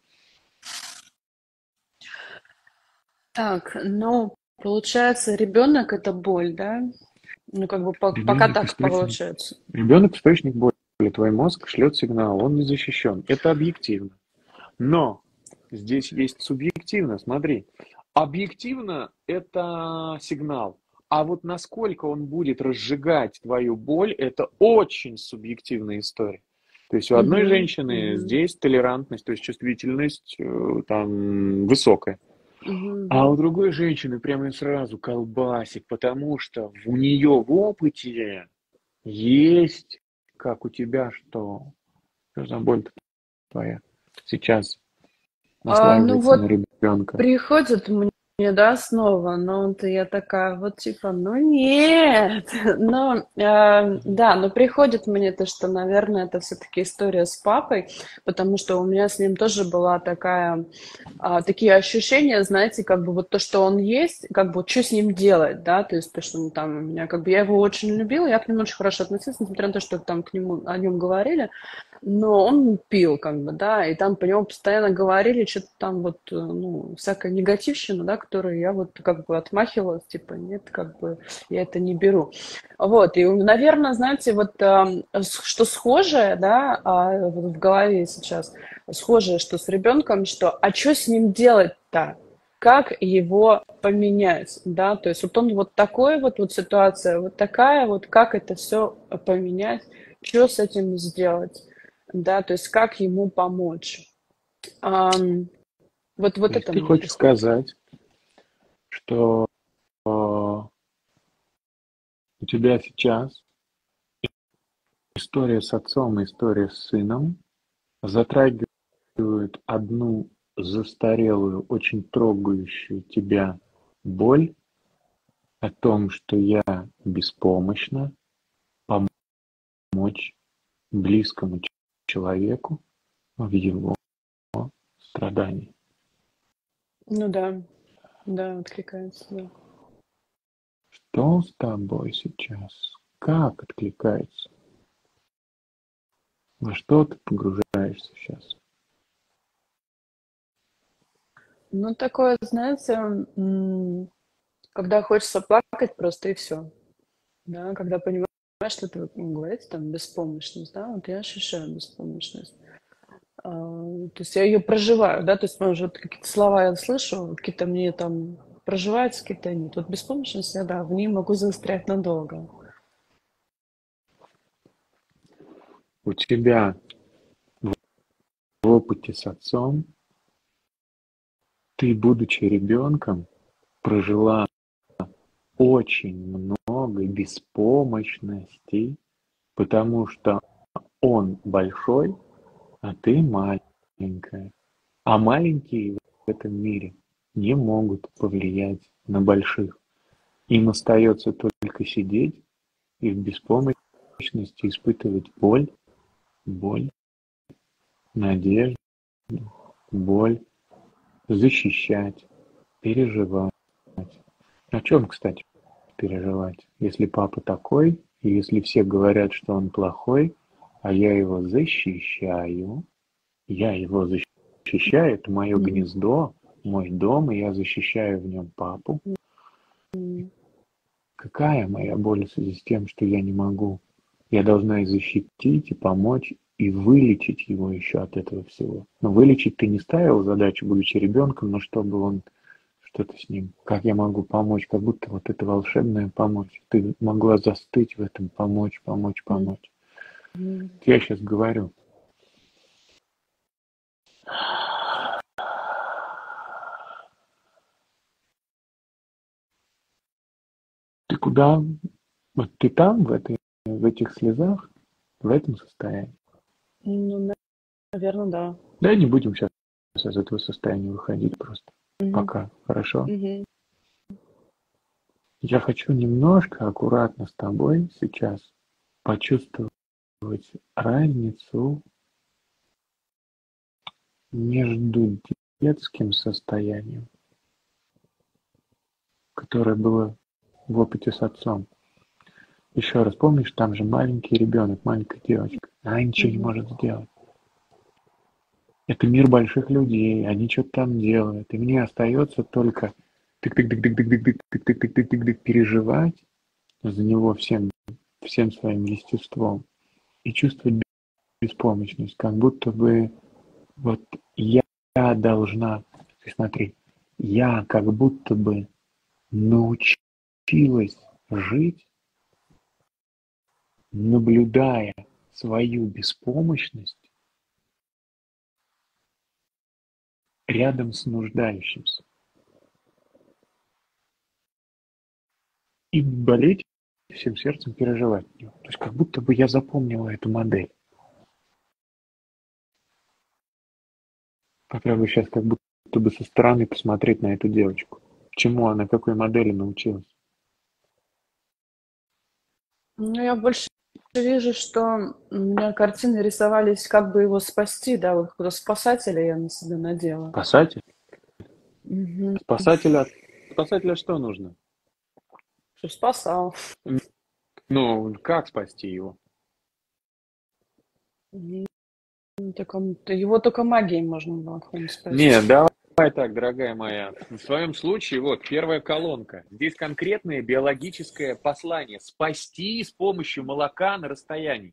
Speaker 2: Так, ну, получается, ребенок это боль, да? Ну, как бы по- пока
Speaker 1: Ребенок
Speaker 2: так
Speaker 1: источник,
Speaker 2: получается.
Speaker 1: ребенок источник боли. Твой мозг шлет сигнал, он не защищен. Это объективно. Но здесь есть субъективно, смотри. Объективно это сигнал. А вот насколько он будет разжигать твою боль, это очень субъективная история. То есть у одной
Speaker 2: Мгм.
Speaker 1: женщины
Speaker 2: Мгм.
Speaker 1: здесь толерантность, то есть чувствительность э, там высокая. А
Speaker 2: Мгм.
Speaker 1: у другой женщины прямо сразу колбасит, потому что у нее в опыте есть, как у тебя, что, что за боль твоя сейчас
Speaker 2: А, ну
Speaker 1: наслаивается на
Speaker 2: вот
Speaker 1: ребенка.
Speaker 2: приходит мне, да, снова, но вот я такая вот типа, ну нет, но э, да, но приходит мне то, что, наверное, это все-таки история с папой, потому что у меня с ним тоже была такая, а, такие ощущения, знаете, как бы вот то, что он есть, как бы вот что с ним делать, да, то есть то, что он там у меня, как бы я его очень любила, я к нему очень хорошо относилась, несмотря на то, что там к нему о нем говорили, но он пил, как бы, да, и там по нему постоянно говорили что-то там вот, э, ну, всякая негативщина, да, которую я вот как бы отмахивалась, типа, нет, как бы я это не беру. Вот, и, наверное, знаете, вот эм, с- что схожее, да, а, вот в голове сейчас, схожее, что с ребенком, что, а что с ним делать-то? Как его поменять, да, то есть вот он вот такой вот, вот ситуация, вот такая вот, как это все поменять, что с этим сделать? Да, то есть как ему помочь. Ам, Вот,
Speaker 1: То
Speaker 2: вот
Speaker 1: есть
Speaker 2: это
Speaker 1: ты
Speaker 2: мне
Speaker 1: хочешь
Speaker 2: приходит.
Speaker 1: сказать, что э, у тебя сейчас история с отцом и история с сыном затрагивают одну застарелую, очень трогающую тебя боль о том, что я беспомощна помочь близкому человеку в его страдании.
Speaker 2: Ну да, да, откликается, да.
Speaker 1: Что с тобой сейчас? Как откликается? Во что ты погружаешься сейчас?
Speaker 2: Ну, такое, знаете, м, когда хочется плакать просто и все. Да, когда понимаешь, что ты, вот, ну, говорите, там, беспомощность, да, вот я ощущаю беспомощность. А, то есть я ее проживаю, да, то есть, может, вот какие-то слова я слышу, какие-то мне там проживаются, какие-то нет. Вот беспомощность, я, да, в ней могу застрять надолго.
Speaker 1: У тебя в опыте с отцом ты, будучи ребенком, прожила очень много беспомощности, потому что он большой, а ты маленькая. А маленькие в этом мире не могут повлиять на больших. Им остается только сидеть и в беспомощности испытывать боль, боль, надежду, боль, защищать, переживать. О чем, кстати, переживать? Если папа такой, и если все говорят, что он плохой, а я его защищаю, я его защищаю, это мое
Speaker 2: Мгм.
Speaker 1: гнездо, мой дом, и я защищаю в нем папу.
Speaker 2: М.
Speaker 1: Какая моя боль в связи с тем, что я не могу? Я должна и защитить, и помочь, и вылечить его еще от этого всего. Но вылечить ты не ставил задачу, будучи ребенком, но чтобы он что-то с ним, как я могу помочь, как будто вот это волшебная помощь. Ты могла застыть в этом, помочь, помочь, помочь.
Speaker 2: Мгм.
Speaker 1: Я сейчас говорю, ты куда? Вот ты там, в этой, в этих слезах, в этом состоянии.
Speaker 2: Ну, наверное, да.
Speaker 1: Да, не будем сейчас из этого состояния выходить просто.
Speaker 2: Мгм.
Speaker 1: Пока, хорошо?
Speaker 2: Мгм.
Speaker 1: Я хочу немножко аккуратно с тобой сейчас почувствовать разницу между детским состоянием, которое было в опыте с отцом. Еще раз, помнишь, там же маленький ребенок, маленькая девочка. Она ничего не
Speaker 2: Мгм.
Speaker 1: может сделать. Это мир больших людей, они что-то там делают. И мне остается только тык-тык-тык-тык-тык-тык-тык-тык-тык-тык переживать за него всем, всем своим естеством и чувствовать беспомощность, как будто бы вот я должна, ты смотри, я как будто бы научилась жить, наблюдая свою беспомощность рядом с нуждающимся. И болеть, всем сердцем переживать. То есть как будто бы я запомнила эту модель. Попробуй сейчас как будто бы со стороны посмотреть на эту девочку. Чему она, какой модели научилась.
Speaker 2: Ну, я больше вижу, что у меня картины рисовались, как бы его спасти, да, вот какого спасателя я на себя надела.
Speaker 1: Спасатель?
Speaker 2: Мгм.
Speaker 1: Спасателя, спасателя что нужно?
Speaker 2: Чтоб спасал.
Speaker 1: Ну, как спасти его?
Speaker 2: Мгм. Так он- его только магией можно было как-нибудь
Speaker 1: Не,
Speaker 2: спасти.
Speaker 1: давай так, дорогая моя. В своем случае, вот, первая колонка. Здесь конкретное биологическое послание. Спасти с помощью молока на расстоянии.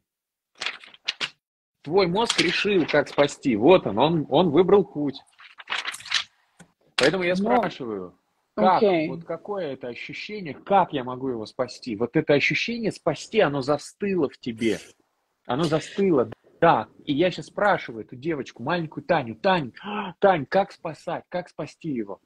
Speaker 1: Твой мозг решил, как спасти. Вот он, он, он выбрал путь. Поэтому я
Speaker 2: Ну,
Speaker 1: спрашиваю, как, вот
Speaker 2: окей.
Speaker 1: какое это ощущение, как я могу его спасти? Вот это ощущение спасти, оно застыло в тебе. Оно застыло. Так, и я сейчас спрашиваю эту девочку, маленькую Таню, Тань, Тань, как спасать, как спасти его?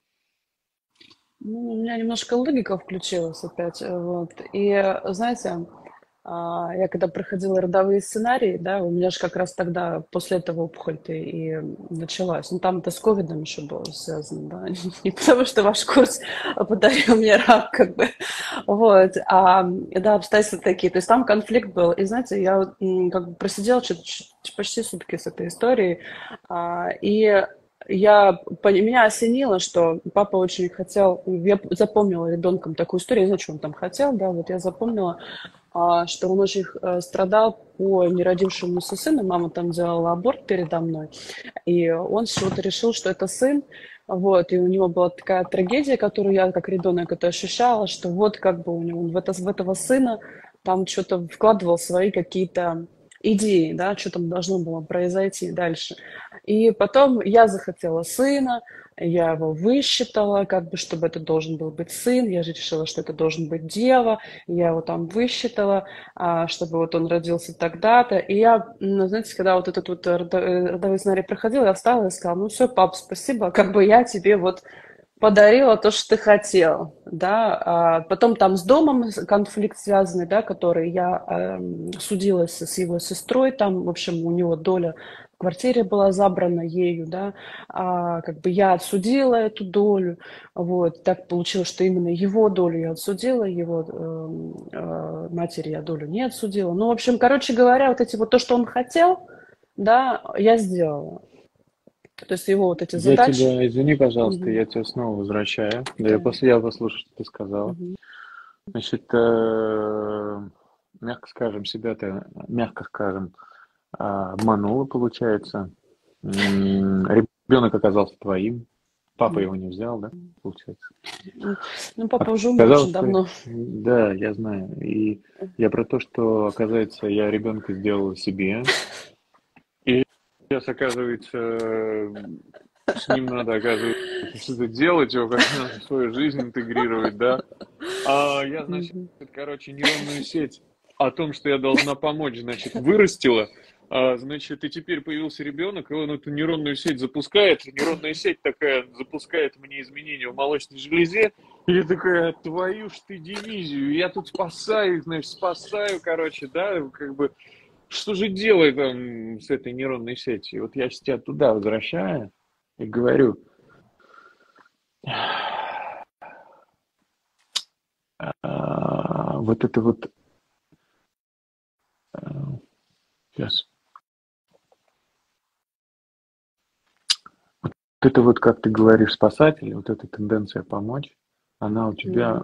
Speaker 2: Ну, у меня немножко логика включилась опять, э, вот. И, э, знаете, а, я когда проходила родовые сценарии, да, у меня же как раз тогда после этого опухоль-то и началась. Ну, там это с ковидом еще было связано, да, не потому что ваш курс подарил мне рак, как бы, вот, а, да, обстоятельства такие. То есть там конфликт был. И, знаете, я вот, м, как бы просидела чё-то ч- почти сутки с этой историей, а, и я, пони- меня осенило, что папа очень хотел, я запомнила ребенком такую историю, я не знаю, что он там хотел, да, вот я запомнила, а, что он очень э, страдал по неродившемуся сыну, мама там делала аборт передо мной, и он чего-то решил, что это сын, вот, и у него была такая трагедия, которую я как ребенок это ощущала, что вот как бы у него, он в, это, в этого сына там что-то вкладывал свои какие-то идеи, да, что там должно было произойти дальше. И потом я захотела сына, я его высчитала, как бы, чтобы это должен был быть сын, я же решила, что это должен быть дева, я его там высчитала, а, чтобы вот он родился тогда-то. И я, ну, знаете, когда вот этот вот родо- э, родовой сценарий проходил, я встала и сказала, ну все, пап, спасибо, как бы я тебе вот подарила то, что ты хотел, да. А потом там с домом конфликт связанный, да, который я эм, судилась с его сестрой, там, в общем, у него доля в квартире была забрана ею, да, а, как бы я отсудила эту долю, вот, так получилось, что именно его долю я отсудила, его эм, э, матери я долю не отсудила, ну, в общем, короче говоря, вот эти вот то, что он хотел, да, я сделала, то есть его вот эти
Speaker 1: Я
Speaker 2: задачи.
Speaker 1: тебя, извини, пожалуйста,
Speaker 2: Мгм.
Speaker 1: я тебя снова возвращаю. Да, я
Speaker 2: Да.
Speaker 1: после я послушаю, что ты сказала.
Speaker 2: Мгм.
Speaker 1: Значит, э, мягко скажем, себя ты, мягко скажем, а, обманула, получается. М, Ребенок оказался твоим, папа его не взял, да, получается.
Speaker 2: М, Ну, папа уже умер очень
Speaker 1: Оказалось, ты,
Speaker 2: давно.
Speaker 1: да, я знаю. И я про то, что, оказывается, я ребенка сделал себе, и сейчас, оказывается, с ним надо, оказывается, что-то делать, его как надо в свою жизнь интегрировать, да. А я, значит,
Speaker 2: Мгм.
Speaker 1: короче, нейронную сеть о том, что я должна помочь, значит, вырастила, а, значит, и теперь появился ребенок, и он эту нейронную сеть запускает, и нейронная сеть такая запускает мне изменения в молочной железе, и я такая, твою ж ты дивизию, я тут спасаю их, значит, спасаю, короче, да, как бы, что же делать там с этой нейронной сетью? И вот я сейчас тебя туда возвращаю и говорю, а, вот это вот, сейчас, вот это вот, как ты говоришь, спасатель, вот эта тенденция помочь, она у тебя,
Speaker 2: Мгм.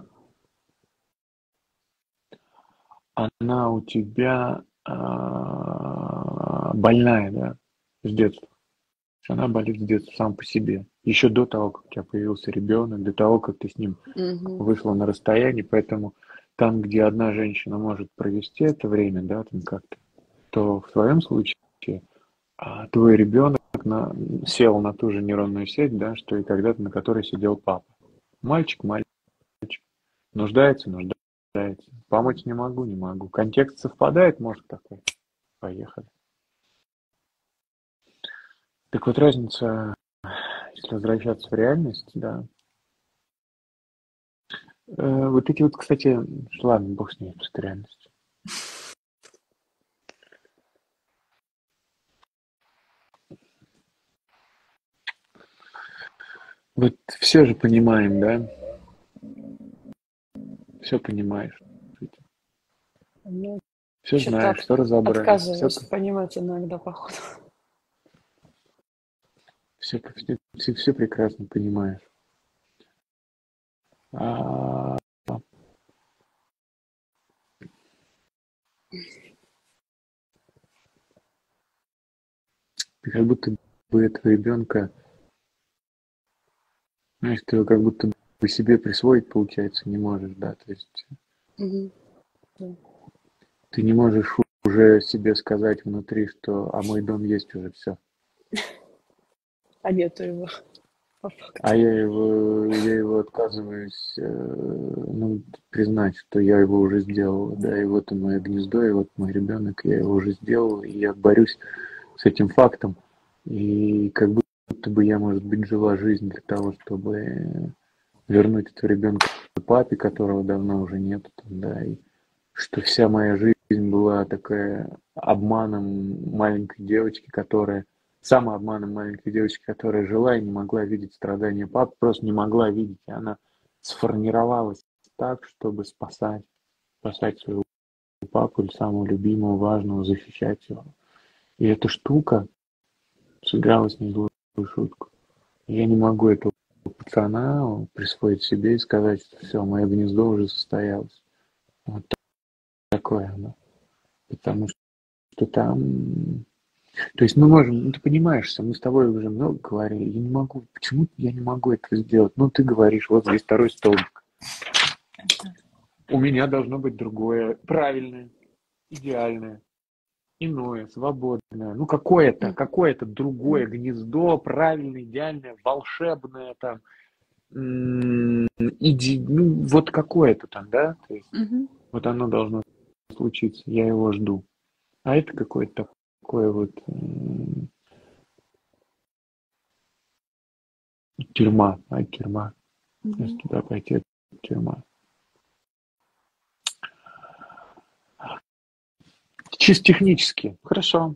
Speaker 1: она у тебя а, больная, да, с детства. Она болит с детства сам по себе. Еще до того, как у тебя появился ребенок, до того, как ты с ним
Speaker 2: Мгм.
Speaker 1: вышла на расстояние, поэтому там, где одна женщина может провести это время, да, там как-то, то в твоем случае а, твой ребенок на, сел на ту же нейронную сеть, да, что и когда-то на которой сидел папа. Мальчик, мальчик, нуждается, нуждается. Помочь не могу, не могу. Контекст совпадает, может такой. Поехали. Так вот разница, если возвращаться в реальность, да. Э, вот эти вот, кстати, ладно, бог с ней, просто реальность. Вот все же понимаем, да? Все понимаешь.
Speaker 2: Ну,
Speaker 1: Все
Speaker 2: что-то
Speaker 1: знаешь,
Speaker 2: от-
Speaker 1: все разобрались, все,
Speaker 2: отказываюсь понимать иногда, походу.
Speaker 1: все, все, все прекрасно понимаешь. А ты как будто бы этого ребенка, знаешь, ты его как будто бы себе присвоить, получается, не можешь, да? То есть
Speaker 2: Мгм. Да.
Speaker 1: ты не можешь уже себе сказать внутри, что «а мой дом есть уже все».
Speaker 2: А нету его. по факту.
Speaker 1: А я его, я его отказываюсь, э, ну, признать, что я его уже сделал, да, и вот и мое гнездо, и вот мой ребенок, я его уже сделал, и я борюсь с этим фактом, и как будто бы я, может быть, жила жизнь для того, чтобы вернуть этого ребенка папе, которого давно уже нет, да, и что вся моя жизнь была такая обманом маленькой девочки, которая самообманом маленькой девочки, которая жила и не могла видеть страдания папы, просто не могла видеть, и она сформировалась так, чтобы спасать, спасать своего папу или самого любимого, важного, защищать его. И эта штука сыграла с ней злую шутку. Я не могу этого пацана присвоить себе и сказать, что все, мое гнездо уже состоялось. Вот такое оно. Потому что там... То есть мы можем, ну ты понимаешь, мы с тобой уже много говорили, я не могу, почему я не могу это сделать? Ну ты говоришь, вот здесь второй столбик. У меня должно быть другое, правильное, идеальное, иное, свободное. Ну какое-то, какое-то другое гнездо, правильное, идеальное, волшебное там. Иди, ну вот какое-то там, да? То есть,
Speaker 2: Мгм.
Speaker 1: вот оно должно случиться, я его жду. А это какое-то такое вот тюрьма, а тюрьма. Если
Speaker 2: Мгм.
Speaker 1: туда пойти, это тюрьма. Чисто технически. Хорошо.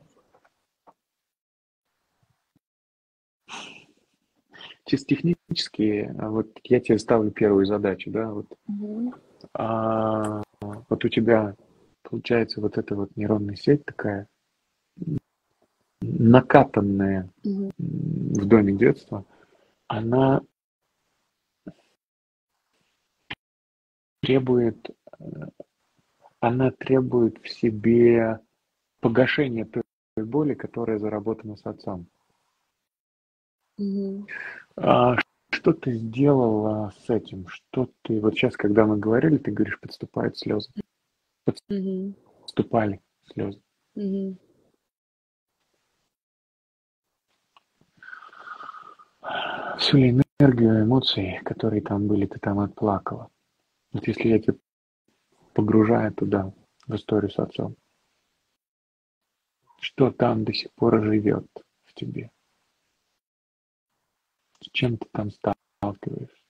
Speaker 1: Чисто технически, вот я тебе ставлю первую задачу, да, вот,
Speaker 2: Мгм.
Speaker 1: а, вот у тебя получается вот эта вот нейронная сеть такая накатанная
Speaker 2: Мгм.
Speaker 1: в доме детства, она требует, она требует в себе погашения той боли, которая заработана с отцом.
Speaker 2: Мгм.
Speaker 1: А что ты сделала с этим? Что ты... Вот сейчас, когда мы говорили, ты говоришь, подступают слезы.
Speaker 2: Мгм.
Speaker 1: Подступали слезы.
Speaker 2: Мгм.
Speaker 1: Всю ли энергию, эмоции, которые там были, ты там отплакала? Вот если я тебя погружаю туда, в историю с отцом, что там до сих пор живет в тебе? С чем ты там сталкиваешься?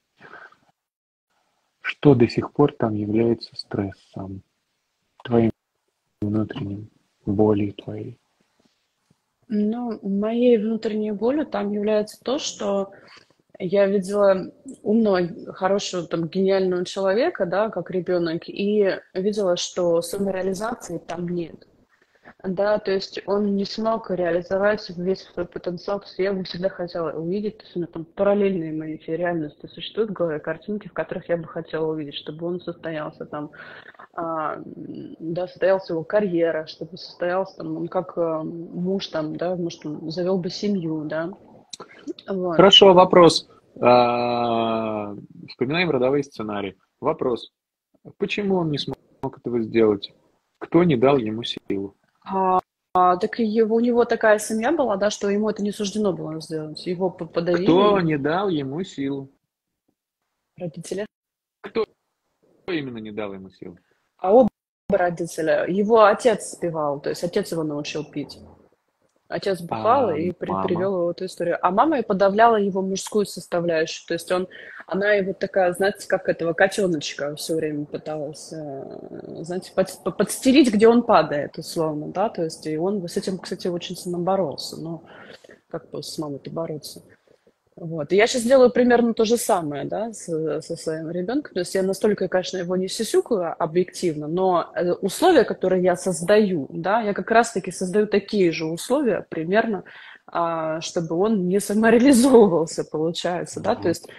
Speaker 1: Что до сих пор там является стрессом, твоим внутренним, болью твоей?
Speaker 2: Ну, моей внутренней болью там является то, что я видела умного, хорошего, там, гениального человека, да, как ребенок, и видела, что самореализации там нет. Да, то есть он не смог реализовать весь свой потенциал. То есть я бы всегда хотела увидеть, то есть у меня там параллельные мои эти реальности существуют в голове, картинки, в которых я бы хотела увидеть, чтобы он состоялся там, а, да, состоялась его карьера, чтобы состоялся там, он как а, муж там, да, может, он завел бы семью, да, вот.
Speaker 1: Хорошо, вопрос. А, Вспоминаем родовые сценарии. Вопрос. Почему он не смог этого сделать? Кто не дал ему силу?
Speaker 2: А, а, так и его, у него такая семья была, да, что ему это не суждено было сделать. Его п-
Speaker 1: Кто
Speaker 2: подавили
Speaker 1: не дал ему силу?
Speaker 2: родители.
Speaker 1: Кто именно не дал ему силу?
Speaker 2: А оба родителя. Его отец спивал, то есть отец его научил пить. Отец бухал
Speaker 1: А
Speaker 2: и при,
Speaker 1: мама?
Speaker 2: привел его в эту историю. А мама и подавляла его мужскую составляющую. То есть он, она его такая, знаете, как этого котеночка все время пыталась, э, знаете, под, подстелить, где он падает, условно, да, то есть и он с этим, кстати, очень сильно боролся. Но как бы с мамой-то бороться? Вот. И я сейчас делаю примерно то же самое, да, с- со своим ребенком. То есть я настолько, конечно, его не сисюкаю объективно, но э, условия, которые я создаю, да, я как раз-таки создаю такие же условия примерно, а, чтобы он не самореализовывался, получается, да, то
Speaker 1: Вот.
Speaker 2: есть...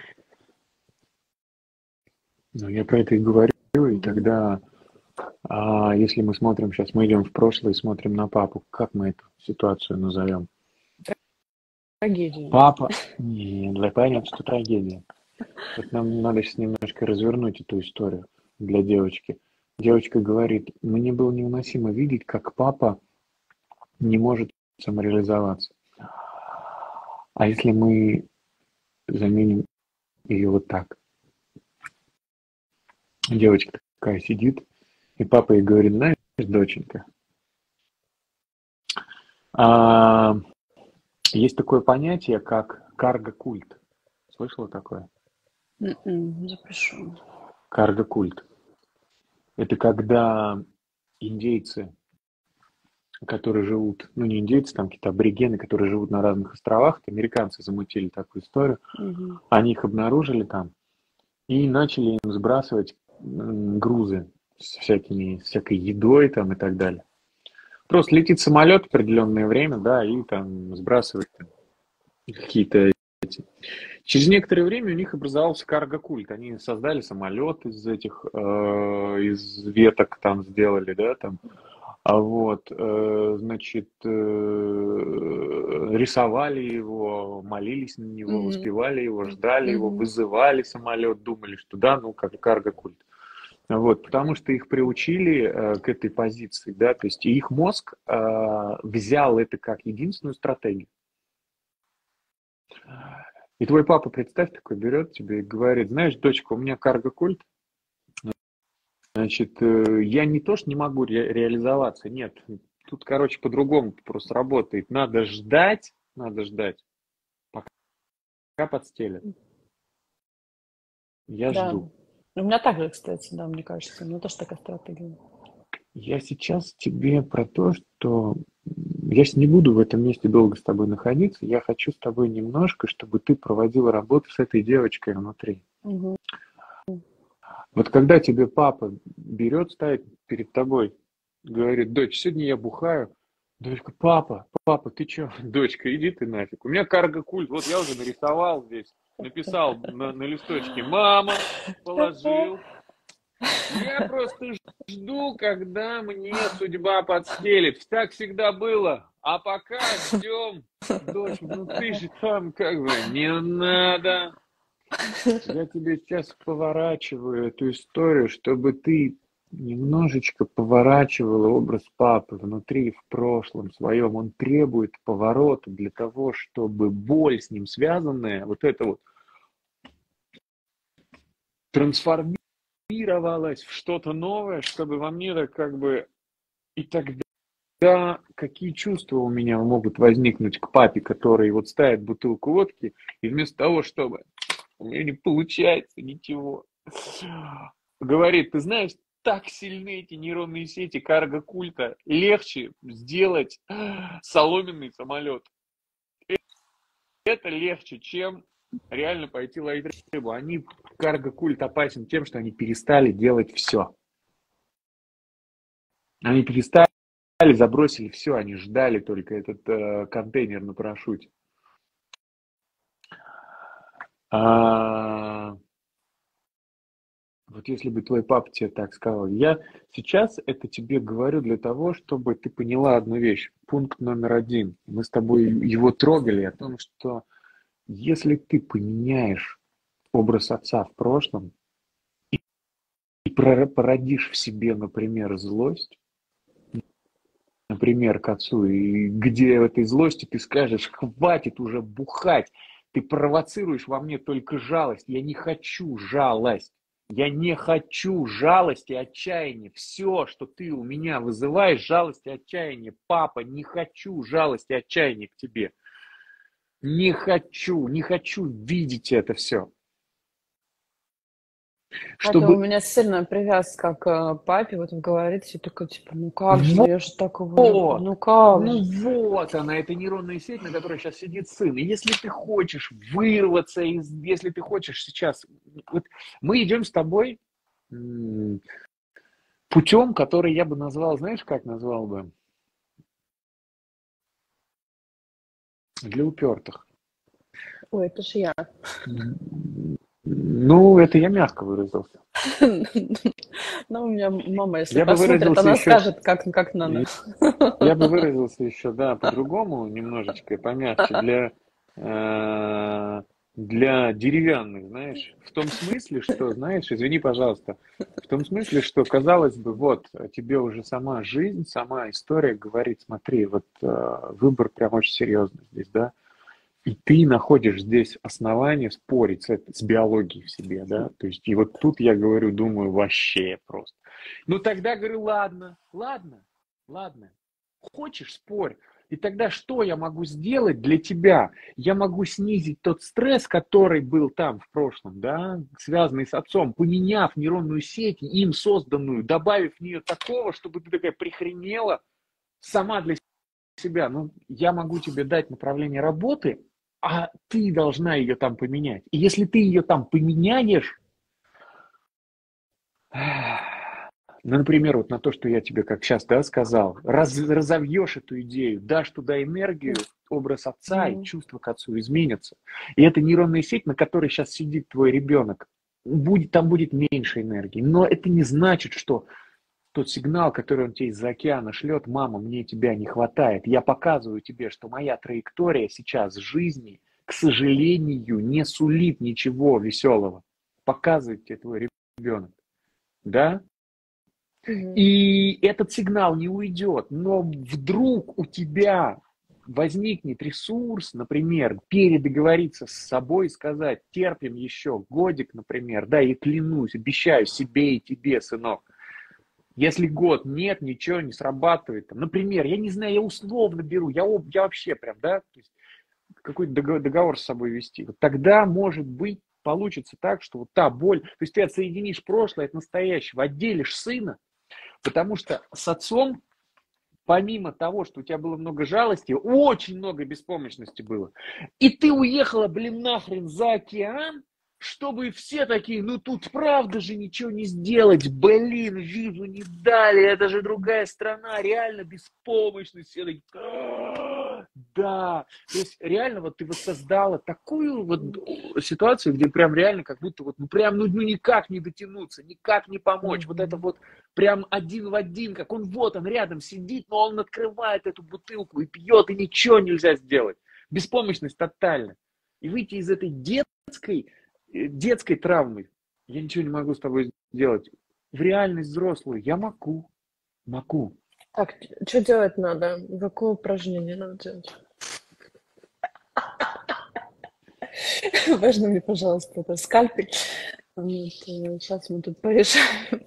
Speaker 1: Ну, я про это и говорю, и
Speaker 2: Мгм.
Speaker 1: тогда, а, если мы смотрим, сейчас мы идем в прошлое и смотрим на папу, как мы эту ситуацию назовем?
Speaker 2: Трагедия.
Speaker 1: Папа? Не, для понятно, что трагедия. Вот нам надо сейчас немножко развернуть эту историю для девочки. Девочка говорит, мне было невыносимо видеть, как папа не может самореализоваться. А если мы заменим ее вот так. Девочка такая сидит, и папа ей говорит: знаешь, доченька, а, есть такое понятие, как карго-культ. Слышала такое?
Speaker 2: М-м, запишу.
Speaker 1: Карго-культ. Это когда индейцы, которые живут, ну не индейцы, там какие-то аборигены, которые живут на разных островах, это американцы замутили такую историю,
Speaker 2: Мгм.
Speaker 1: они их обнаружили там и начали им сбрасывать м, грузы с всякими, с всякой едой там и так далее. Просто летит самолет в определенное время, да, и там сбрасывает там какие-то эти. Через некоторое время у них образовался карго-культ. Они создали самолет из этих, э, из веток там сделали, да, там. А вот, э, значит, э, рисовали его, молились на него,
Speaker 2: Мгм.
Speaker 1: воспевали его, ждали его,
Speaker 2: Мгм.
Speaker 1: вызывали самолет, думали, что да, ну, как карго-культ. Вот, потому что их приучили э, к этой позиции, да, то есть и их мозг э, взял это как единственную стратегию. И твой папа, представь, такой берет тебе и говорит: знаешь, дочка, у меня карго-культ, значит, э, я не то, что не могу ре- реализоваться, нет, тут, короче, по-другому просто работает. Надо ждать, надо ждать, пока подстелят. Я
Speaker 2: Да.
Speaker 1: жду.
Speaker 2: У меня так же, кстати, да, мне кажется. У меня тоже такая стратегия.
Speaker 1: Я сейчас тебе про то, что я с- не буду в этом месте долго с тобой находиться. Я хочу с тобой немножко, чтобы ты проводила работу с этой девочкой внутри.
Speaker 2: Мгм.
Speaker 1: Вот когда тебе папа берет, ставит перед тобой, говорит: дочь, сегодня я бухаю. Дочка: папа, папа, ты чё? Дочка, иди ты нафиг. У меня карго-культ. Вот я уже нарисовал здесь, написал на, на листочке: мама, положил. Я просто жду, когда мне судьба подстелит. Так всегда было. А пока ждем. Дочь, ну ты же там как бы не надо. Я тебе сейчас поворачиваю эту историю, чтобы ты немножечко поворачивала образ папы внутри, в прошлом своем. Он требует поворота для того, чтобы боль с ним связанная, вот это вот трансформировалась в что-то новое, чтобы во мне так как бы... И тогда какие чувства у меня могут возникнуть к папе, который вот ставит бутылку водки, и вместо того, чтобы у меня не получается ничего, говорит: ты знаешь, так сильны эти нейронные сети карго-культа, легче сделать соломенный самолет. Это легче, чем реально пойти ловить рыбу. Они, карго-культ опасен тем, что они перестали делать все. Они перестали, забросили все, они ждали только этот э, контейнер на парашюте. А, вот если бы твой папа тебе так сказал, я сейчас это тебе говорю для того, чтобы ты поняла одну вещь. Пункт номер один. Мы с тобой его трогали о том, что если ты поменяешь образ отца в прошлом и породишь в себе, например, злость, например, к отцу, и где в этой злости ты скажешь: хватит уже бухать, ты провоцируешь во мне только жалость, я не хочу жалость. Я не хочу жалости и отчаяния. Все, что ты у меня вызываешь, жалость и отчаяние. Папа, не хочу жалости и отчаяния к тебе. Не хочу, не хочу видеть это все.
Speaker 2: Это у
Speaker 1: Чтобы...
Speaker 2: меня сильная привязка к папе. Вот он говорит, все такое, типа, ну как же, я же так его люблю,
Speaker 1: Вот,
Speaker 2: ну как
Speaker 1: ну
Speaker 2: же.
Speaker 1: вот она, эта нейронная сеть, на которой сейчас сидит сын. И если ты хочешь вырваться из, если ты хочешь сейчас, вот мы идем с тобой м, путем, который я бы назвал, знаешь, как назвал бы? Для упертых.
Speaker 2: Ой, это же я.
Speaker 1: Ну, это я мягко выразился.
Speaker 2: Ну, у меня мама, если
Speaker 1: Я бы
Speaker 2: посмотрит,
Speaker 1: выразился
Speaker 2: она
Speaker 1: еще,
Speaker 2: скажет, как, как надо.
Speaker 1: я бы выразился еще, да, по-другому, немножечко и помягче, для, э, для деревянных, знаешь, в том смысле, что, знаешь, извини, пожалуйста, в том смысле, что, казалось бы, вот, тебе уже сама жизнь, сама история говорит: смотри, вот э, выбор прям очень серьезный здесь, да, И ты находишь здесь основание спорить с, эт- с биологией в себе, да? То есть, и вот тут я говорю, думаю, вообще просто. Ну тогда говорю, ладно, ладно, ладно. Хочешь, спорь. И тогда что я могу сделать для тебя? Я могу снизить тот стресс, который был там в прошлом, да, связанный с отцом, поменяв нейронную сеть, им созданную, добавив в нее такого, чтобы ты такая прихренела сама для себя. Ну, я могу тебе дать направление работы, а ты должна ее там поменять. И если ты ее там поменяешь, ну, например, вот на то, что я тебе, как сейчас, да, сказал, раз, разовьешь эту идею, дашь туда энергию, образ отца и
Speaker 2: Мгм.
Speaker 1: чувства к отцу изменятся. И эта нейронная сеть, на которой сейчас сидит твой ребенок, будет, там будет меньше энергии. Но это не значит, что тот сигнал, который он тебе из-за океана шлет, мама, мне тебя не хватает. Я показываю тебе, что моя траектория сейчас жизни, к сожалению, не сулит ничего веселого. Показывает тебе твой ребенок. Да?
Speaker 2: Мгм.
Speaker 1: И этот сигнал не уйдет, но вдруг у тебя возникнет ресурс, например, передоговориться с собой и сказать, терпим еще годик, например, да, и клянусь, обещаю себе и тебе, сынок, если год нет, ничего не срабатывает, там, например, я не знаю, я условно беру, я, об- я вообще прям, да, то есть какой-то договор, договор с собой вести, вот тогда, может быть, получится так, что вот та боль, то есть ты отсоединишь прошлое от настоящего, отделишь сына. Потому что с отцом, помимо того, что у тебя было много жалости, очень много беспомощности было. И ты уехала, блин, нахрен за океан, чтобы все такие, ну тут правда же ничего не сделать, блин, визу не дали, это же другая страна, реально беспомощность. Все такие, «А, да, то есть реально вот ты воссоздала такую вот ситуацию, где прям реально как будто вот, ну прям, ну, ну никак не дотянуться, никак не помочь. Вот это
Speaker 2: Мгм.
Speaker 1: вот прям один в один, как он вот, он рядом сидит, но он открывает эту бутылку и пьет, и ничего нельзя сделать. Беспомощность тотальна. И выйти из этой детской, э, детской травмы, я ничего не могу с тобой сделать, в реальность взрослую я могу, могу.
Speaker 2: Так, что делать надо? Какое упражнение надо делать? Можно мне, пожалуйста, это скальпель? Сейчас мы тут порешаем.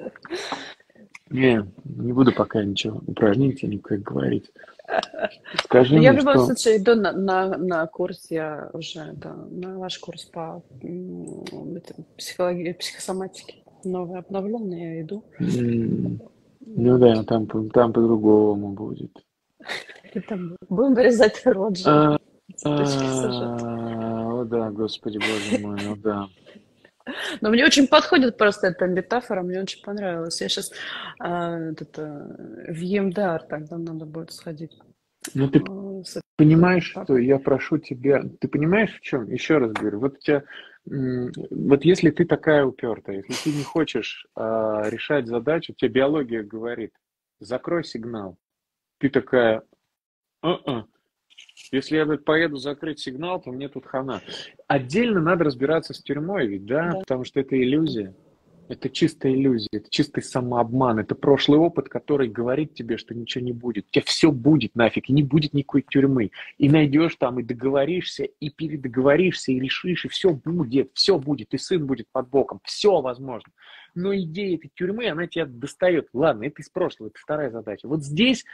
Speaker 1: Не, не буду пока ничего упражнить, или как говорить. Скажи
Speaker 2: Ну, я в
Speaker 1: мне,
Speaker 2: любом
Speaker 1: что...
Speaker 2: случае иду на, на, на курс, я уже, да, на ваш курс по м, этим, психологии, психосоматике. Новый, обновленный, я иду.
Speaker 1: м, Ну
Speaker 2: Вот.
Speaker 1: да, там, по- там по-другому будет.
Speaker 2: И там будем вырезать рот же,
Speaker 1: А,
Speaker 2: цветочки сажать.
Speaker 1: а, О да, Господи Боже мой, о да.
Speaker 2: Но мне очень подходит просто эта метафора, мне очень понравилась. Я сейчас этот, а, в е эм дэ ар тогда надо будет сходить
Speaker 1: Ну ты
Speaker 2: а, с этим
Speaker 1: понимаешь, что
Speaker 2: папой.
Speaker 1: я прошу тебя, ты понимаешь в чем? Еще раз говорю, вот у тебя, м, вот если ты такая упертая, если ты не хочешь а, решать задачу, тебе биология говорит, закрой сигнал. Ты такая, «А-а, если я блядь, поеду закрыть сигнал, то мне тут хана». Отдельно надо разбираться с тюрьмой ведь, да,
Speaker 2: Да.
Speaker 1: потому что это иллюзия. Это чистая иллюзия, это чистый самообман, это прошлый опыт, который говорит тебе, что ничего не будет. У тебя все будет нафиг, и не будет никакой тюрьмы. И найдешь там, и договоришься, и передоговоришься, и решишь, и все будет, все будет, и сын будет под боком, все возможно. Но идея этой тюрьмы, она тебя достает. Ладно, это из прошлого, это вторая задача. Вот здесь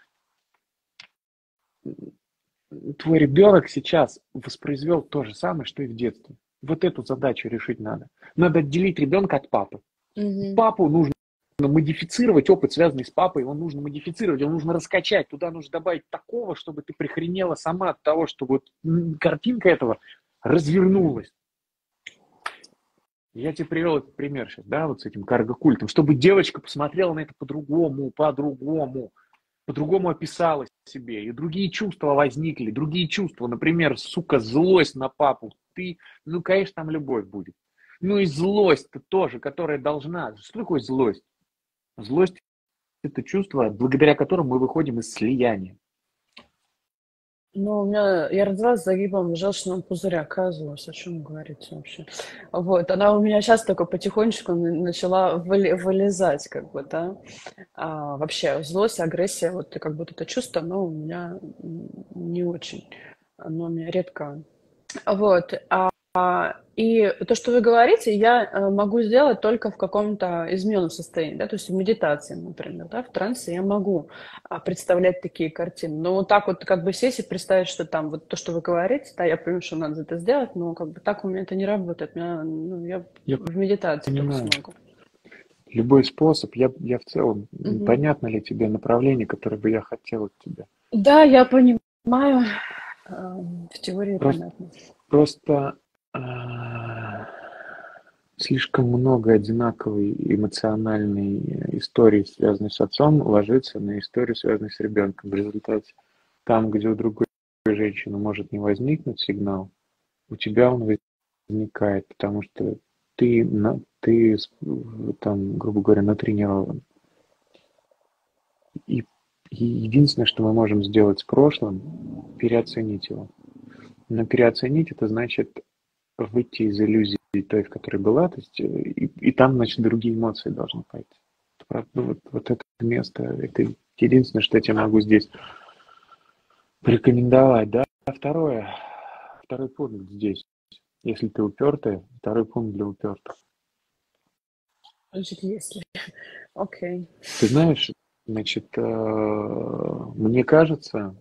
Speaker 1: твой ребенок сейчас воспроизвел то же самое, что и в детстве. Вот эту задачу решить надо. Надо отделить ребенка от папы.
Speaker 2: Мгм.
Speaker 1: Папу нужно модифицировать, опыт, связанный с папой, его нужно модифицировать, его нужно раскачать, туда нужно добавить такого, чтобы ты прихренела сама от того, что вот картинка этого развернулась. Я тебе привел этот пример сейчас, да, вот с этим карго-культом, чтобы девочка посмотрела на это по-другому, по-другому, по-другому описала себе, и другие чувства возникли, другие чувства, например, сука, злость на папу, ты, ну, конечно, там любовь будет. Ну и злость-то тоже, которая должна, что такое злость? Злость– это чувство, благодаря которому мы выходим из слияния.
Speaker 2: Ну, у меня, я родилась с загибом желчного пузыря, оказывается, о чем говорите вообще. Вот, она у меня сейчас только потихонечку на- начала выли- вылезать, как бы, да. А, вообще, злость, агрессия, вот как будто это чувство, но у меня м, не очень. но мне редко. Вот, а, а, и то, что вы говорите, я, э, могу сделать только в каком-то измененном состоянии, да, то есть в медитации, например, да, в трансе я могу, а, представлять такие картины. Но вот так вот как бы сесть и представить, что там вот то, что вы говорите, да, я понимаю, что надо это сделать, но как бы так у меня это не работает. У меня, ну, я
Speaker 1: Я
Speaker 2: в медитации только
Speaker 1: понимаю.
Speaker 2: смогу.
Speaker 1: Любой способ, я, я в целом,
Speaker 2: Мгм.
Speaker 1: понятно ли тебе направление, которое бы я хотел от тебя?
Speaker 2: Да, я понимаю, ам, в теории
Speaker 1: Просто,
Speaker 2: понятно.
Speaker 1: просто а, слишком много одинаковой эмоциональной э, истории, связанной с отцом, ложится на историю, связанную с ребенком. В результате, там, где у другой женщины может не возникнуть сигнал, у тебя он возникает, потому что ты, на, ты с- в- там, грубо говоря, натренирован. И, и единственное, что мы можем сделать с прошлым, переоценить его. Но переоценить это значит выйти из иллюзии той, в которой была, то есть э, и, и там, значит, другие эмоции должны пойти. Правда, ну, вот, вот это место, это единственное, что я тебе могу здесь порекомендовать, да. А второе, второй пункт здесь, если ты упертый, второй пункт для упертых.
Speaker 2: Значит, если. Окей.
Speaker 1: Ты знаешь, значит, э, мне кажется,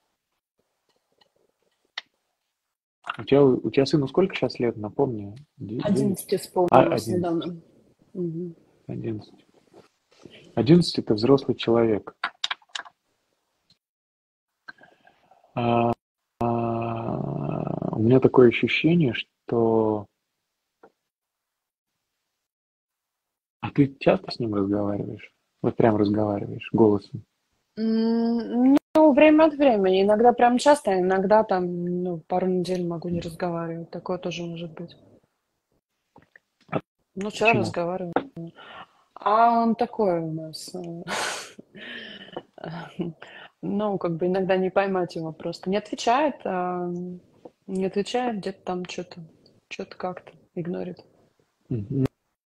Speaker 1: у тебя, у тебя сыну сколько сейчас лет, напомни? Девять?
Speaker 2: одиннадцать
Speaker 1: А,
Speaker 2: исполнилось
Speaker 1: одиннадцать.
Speaker 2: недавно. Мгм.
Speaker 1: Одиннадцать. Одиннадцать это взрослый человек. А, а, у меня такое ощущение, что... А ты часто с ним разговариваешь? Вот прям разговариваешь голосом.
Speaker 2: М, Ну, время от времени. Иногда прям часто, а иногда там, ну, пару недель могу не разговаривать. Такое тоже может быть. Ну, вчера
Speaker 1: Почему?
Speaker 2: разговаривал. А он такой у нас. э, Ну, как бы иногда не поймать его просто. Не отвечает, а, не отвечает, где-то там что-то, что-то как-то игнорит.
Speaker 1: Мгм.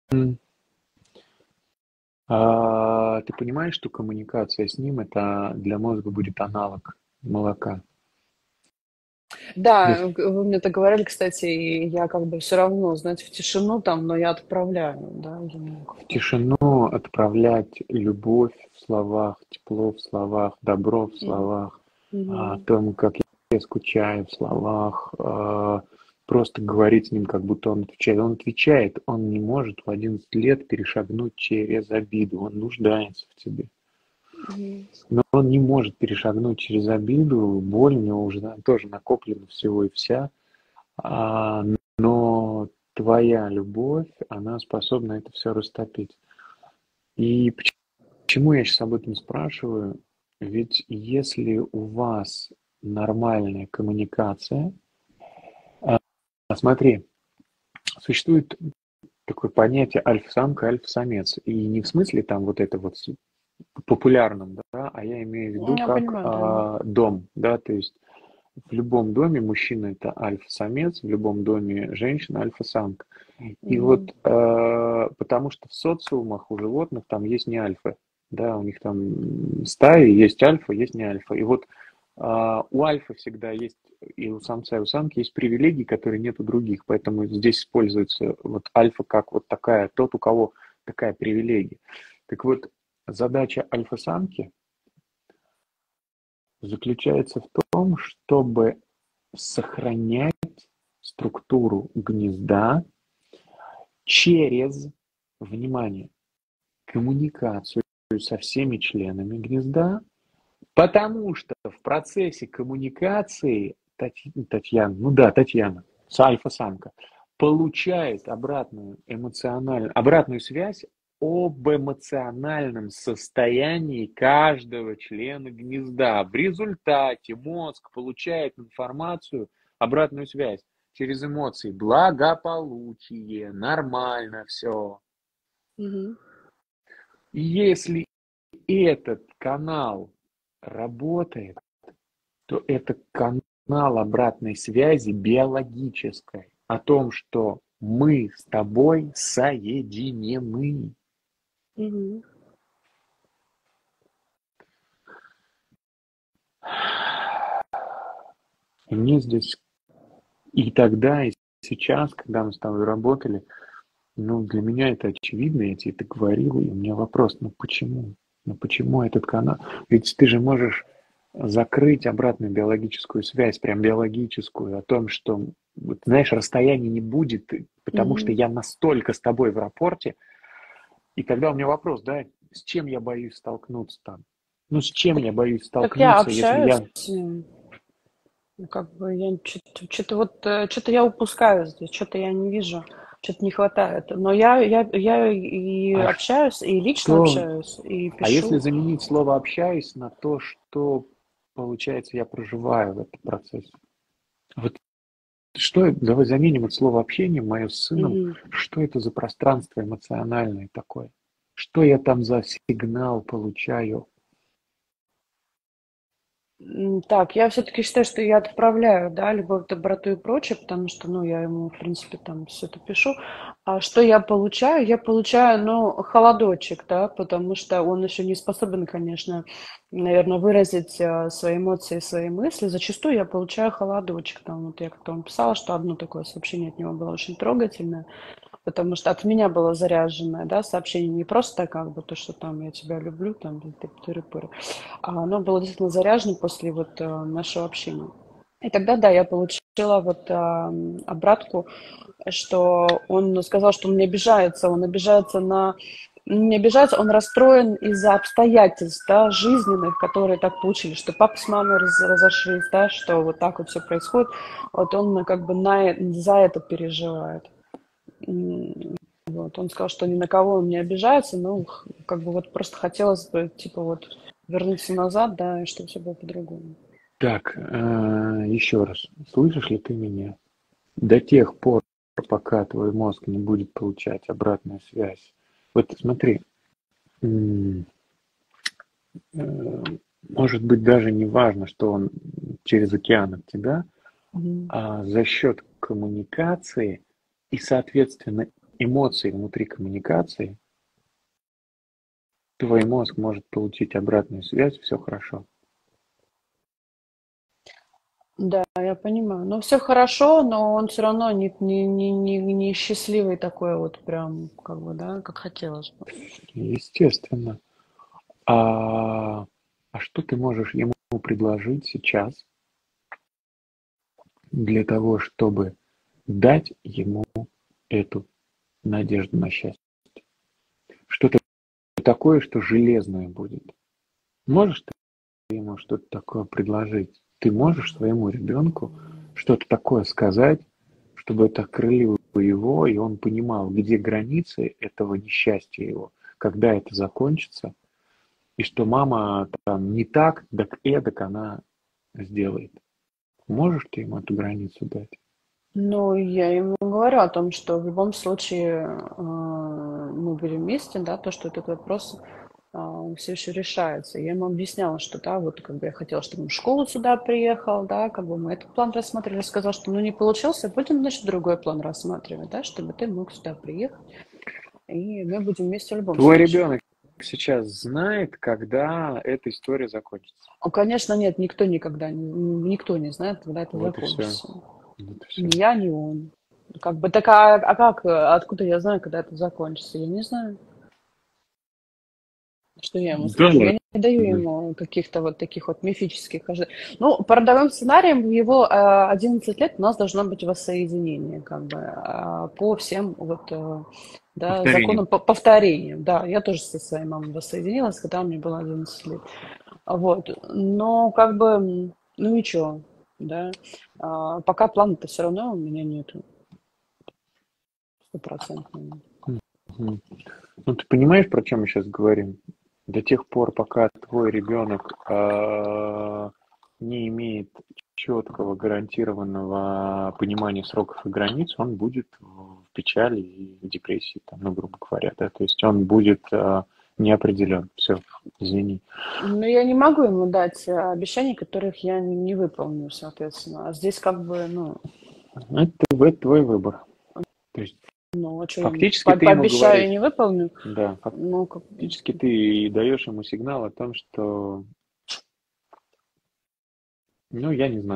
Speaker 1: А, ты понимаешь, что коммуникация с ним это для мозга будет аналог молока?
Speaker 2: Да,
Speaker 1: Если
Speaker 2: г- вы мне это говорили, кстати, и я как бы все равно, знаете, в тишину там, но я отправляю, да, ему как
Speaker 1: в
Speaker 2: бы.
Speaker 1: тишину отправлять любовь в словах, тепло в словах, добро в
Speaker 2: Мгм.
Speaker 1: словах, а, о
Speaker 2: Мгм.
Speaker 1: том, как я скучаю в словах, а, просто говорить с ним, как будто он отвечает. Он отвечает, он не может в одиннадцать лет перешагнуть через обиду, он нуждается в тебе.
Speaker 2: Мгм.
Speaker 1: Но он не может перешагнуть через обиду, боль у него уже на- тоже накоплено всего и вся, а, но твоя любовь, она способна это все растопить. И поч- почему я сейчас об этом спрашиваю? Ведь если у вас нормальная коммуникация, а, смотри, существует такое понятие альфа-самка, альфа-самец. И не в смысле там вот это вот с- популярном, да, а я имею в виду
Speaker 2: Я
Speaker 1: как
Speaker 2: понимаю, да.
Speaker 1: а, дом, да, то есть в любом доме мужчина это альфа-самец, в любом доме женщина альфа-самка. И
Speaker 2: Мгм.
Speaker 1: вот э, потому что в социумах у животных там есть не альфа, да, у них там стаи есть альфа, есть не альфа. И вот э, у альфа всегда есть, и у самца, и у самки есть привилегии, которые нет у других. Поэтому здесь используется вот альфа как вот такая, тот, у кого такая привилегия. Так вот, задача альфа-самки заключается в том, чтобы сохранять структуру гнезда через, внимание, коммуникацию со всеми членами гнезда, потому что в процессе коммуникации Тати- Татьяна, ну да, Татьяна, с альфа-самка, получает обратную эмоциональную, обратную связь об эмоциональном состоянии каждого члена гнезда. В результате мозг получает информацию, обратную связь через эмоции. Благополучие, нормально все.
Speaker 2: Мгм.
Speaker 1: И если этот канал работает, то это канал обратной связи биологической о том, что мы с тобой соединены.
Speaker 2: Мгм.
Speaker 1: И мне здесь и тогда, и сейчас, когда мы с тобой работали, ну, для меня это очевидно, я тебе это говорил, и у меня вопрос, ну почему? Ну почему этот канал? Ведь ты же можешь закрыть обратную биологическую связь, прям биологическую, о том, что, вот, знаешь, расстояния не будет, потому что
Speaker 2: Мгм.
Speaker 1: я настолько с тобой в рапорте, и тогда у меня вопрос, да, с чем я боюсь столкнуться там? Ну, с чем я боюсь
Speaker 2: Так я
Speaker 1: столкнуться, если
Speaker 2: общаюсь
Speaker 1: я...
Speaker 2: с ним. Ну, как бы я что-то вот что-то я упускаю здесь, что-то я не вижу, что-то не хватает. Но я, я, я и
Speaker 1: А
Speaker 2: общаюсь, и лично
Speaker 1: что...
Speaker 2: общаюсь, и
Speaker 1: А если
Speaker 2: пишу.
Speaker 1: заменить слово «общаюсь» на то, что, получается, я проживаю в этом процессе? Вот что, давай заменим это слово «общение» мое с сыном.
Speaker 2: Мгм.
Speaker 1: Что это за пространство эмоциональное такое? Что я там за сигнал получаю?
Speaker 2: М, Так, я все-таки считаю, что я отправляю, да, любовь, доброту и прочее, потому что, ну, я ему, в принципе, там все это пишу. А что я получаю? Я получаю, ну, холодочек, да, потому что он еще не способен, конечно, наверное, выразить э, свои эмоции, свои мысли. Зачастую я получаю холодочек. Там, вот я как-то вам писала, что одно такое сообщение от него было очень трогательное. Потому что от меня было заряженное, да, сообщение не просто как бы то, что там я тебя люблю, там, тыры-пыры, а оно было действительно заряжено после вот э, нашего общения. И тогда, да, я получила вот а, обратку, что он сказал, что он не обижается, он обижается на... Не обижается, он расстроен из-за обстоятельств, да, жизненных, которые так получились, что папа с мамой раз- разошлись, да, что вот так вот все происходит. Вот он как бы на, за это переживает. М, Вот. Он сказал, что ни на кого он не обижается, но х- как бы вот просто хотелось бы, типа, вот вернуться назад, да, и чтобы все было по-другому.
Speaker 1: Так, э, еще раз, слышишь ли ты меня? До тех пор, пока твой мозг не будет получать обратную связь. Вот смотри, м, э, может быть, даже не важно, что он через океан от тебя,
Speaker 2: Мгм.
Speaker 1: а за счет коммуникации и, соответственно, эмоций внутри коммуникации твой мозг может получить обратную связь, все хорошо.
Speaker 2: Да, я понимаю. Но все хорошо, но он все равно не, не, не, не, не счастливый такой вот прям, как бы, да, как хотелось бы.
Speaker 1: Естественно. А, а что ты можешь ему предложить сейчас для того, чтобы дать ему эту надежду на счастье? Что-то такое, что железное будет. Можешь ты ему что-то такое предложить? Ты можешь своему ребенку что-то такое сказать, чтобы это окрылило его, и он понимал, где границы этого несчастья его, когда это закончится, и что мама там не так, так эдак она сделает. Можешь ты ему эту границу дать?
Speaker 2: Ну, я ему говорю о том, что в любом случае э, мы будем вместе, да, то, что этот вопрос все еще решается. Я ему объясняла, что да, вот как бы я хотела, чтобы он в школу сюда приехал, да, как бы мы этот план рассматривали, сказал, что ну не получился, будем, значит, другой план рассматривать, да, чтобы ты мог сюда приехать, и мы будем вместе в любом
Speaker 1: Твой
Speaker 2: случае.
Speaker 1: ребенок сейчас знает, когда эта история закончится.
Speaker 2: Ну, конечно, нет, никто никогда, не- никто не знает, когда это
Speaker 1: Вот и все.
Speaker 2: закончится.
Speaker 1: Вот и все.
Speaker 2: Ни я, ни он. Как бы так, а, а как, э, откуда я знаю, когда это закончится? Я не знаю. Что я ему
Speaker 1: Да
Speaker 2: скажу? Я
Speaker 1: ладно.
Speaker 2: не даю ему каких-то вот таких вот мифических ожиданий. Ну, по родовым сценариям в его э, одиннадцать лет у нас должно быть воссоединение, как бы, а, по всем вот, э, да,
Speaker 1: Повторение.
Speaker 2: законам по повторения. Да, я тоже со своей мамой воссоединилась, когда мне было одиннадцать лет. Вот. Но как бы, м, ну и чё, да. А, пока плана-то все равно у меня нету, стопроцентного.
Speaker 1: Мгм. Ну, ты понимаешь, про чем мы сейчас говорим? До тех пор, пока твой ребенок а, не имеет четкого гарантированного понимания сроков и границ, он будет в печали и в депрессии, там, ну, грубо говоря, да, то есть он будет а, неопределен. Все, извини.
Speaker 2: Но я не могу ему дать э, обещаний, которых я не не выполню, соответственно. А здесь как бы, ну,
Speaker 1: Это, это твой выбор. То есть
Speaker 2: ну, а что я ему
Speaker 1: фактически
Speaker 2: по-
Speaker 1: ты ему
Speaker 2: пообещаю и
Speaker 1: говоришь,
Speaker 2: не выполню?
Speaker 1: да,
Speaker 2: Ну, как...
Speaker 1: фактически ты даешь ему сигнал о том, что, ну, я не знаю, как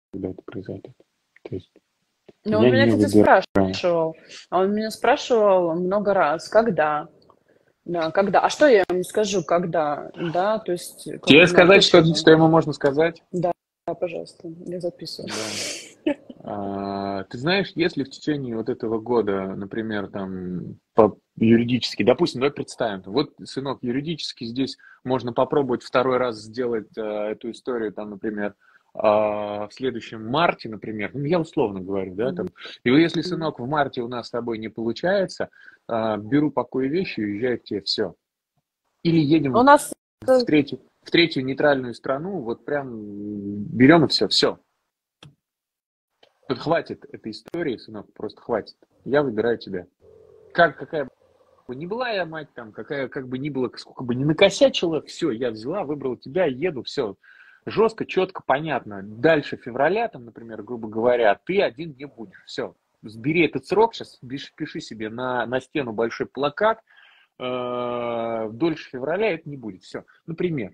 Speaker 1: когда это произойдет. То есть
Speaker 2: Но он
Speaker 1: я
Speaker 2: меня,
Speaker 1: не
Speaker 2: кстати,
Speaker 1: выбираю.
Speaker 2: спрашивал. А он меня спрашивал много раз, когда? Да, когда? А что я ему скажу, когда? Да, то есть, как
Speaker 1: Тебе
Speaker 2: бы, ну,
Speaker 1: сказать, что,
Speaker 2: отвечу же.
Speaker 1: что ему можно сказать?
Speaker 2: Да, да, пожалуйста, я записываю.
Speaker 1: Да. А, ты знаешь, если в течение вот этого года, например, там, по юридически, допустим, давай представим, вот, сынок, юридически здесь можно попробовать второй раз сделать а, эту историю, там, например, а, в следующем марте, например, ну, я условно говорю, да, там,
Speaker 2: Мгм.
Speaker 1: и вот если, сынок, в марте у нас с тобой не получается, а, беру пакую вещи и уезжаю к тебе, все. Или
Speaker 2: У
Speaker 1: едем
Speaker 2: нас,
Speaker 1: в
Speaker 2: э,
Speaker 1: третью, в третью нейтральную страну, вот прям берем и все, все. Вот хватит этой истории, сынок, просто хватит. Я выбираю тебя. Как, какая бы ни была я мать там, какая, как бы ни было, сколько бы ни накосячила, все, я взяла, выбрала тебя, еду, все. Жестко, четко, понятно. Дальше февраля, там, например, грубо говоря, ты один не будешь. Все. Сбери этот срок, сейчас пиши себе на, на стену большой плакат. Э, дольше февраля это не будет. Все. Например.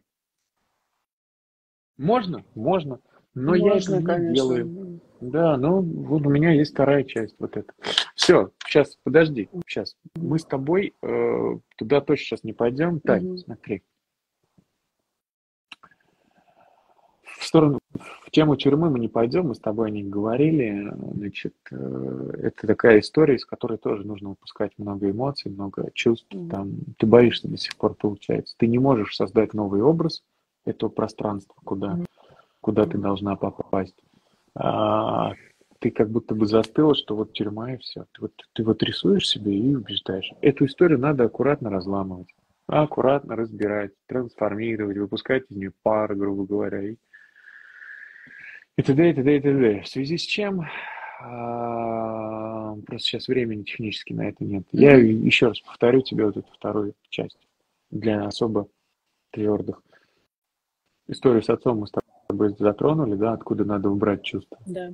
Speaker 1: Можно? Можно. Но я этого
Speaker 2: можно,
Speaker 1: не
Speaker 2: конечно.
Speaker 1: делаю. Да, ну вот у меня есть вторая часть вот эта. Все, сейчас, подожди, сейчас. Мы с тобой э, туда точно сейчас не пойдем. Тань,
Speaker 2: Мгм.
Speaker 1: смотри. В сторону, в тему тюрьмы мы не пойдем, мы с тобой о ней говорили. Значит, э, это такая история, из которой тоже нужно выпускать много эмоций, много чувств.
Speaker 2: Мгм.
Speaker 1: Там, ты боишься до сих пор, получается. Ты не можешь создать новый образ этого пространства, куда, куда ты должна попасть. А, ты как будто бы застыла, что вот тюрьма и все. Ты вот, ты вот рисуешь себе и убеждаешь. Эту историю надо аккуратно разламывать, аккуратно разбирать, трансформировать, выпускать из нее пары, грубо говоря, и, и т.д. и т.д. и т.д. В связи с чем а, просто сейчас времени технически на это нет. Я
Speaker 2: Мгм.
Speaker 1: еще раз повторю тебе вот эту вторую часть для особо твердых. Историю с отцом мы с тобой затронули, да, откуда надо убрать чувства.
Speaker 2: Да.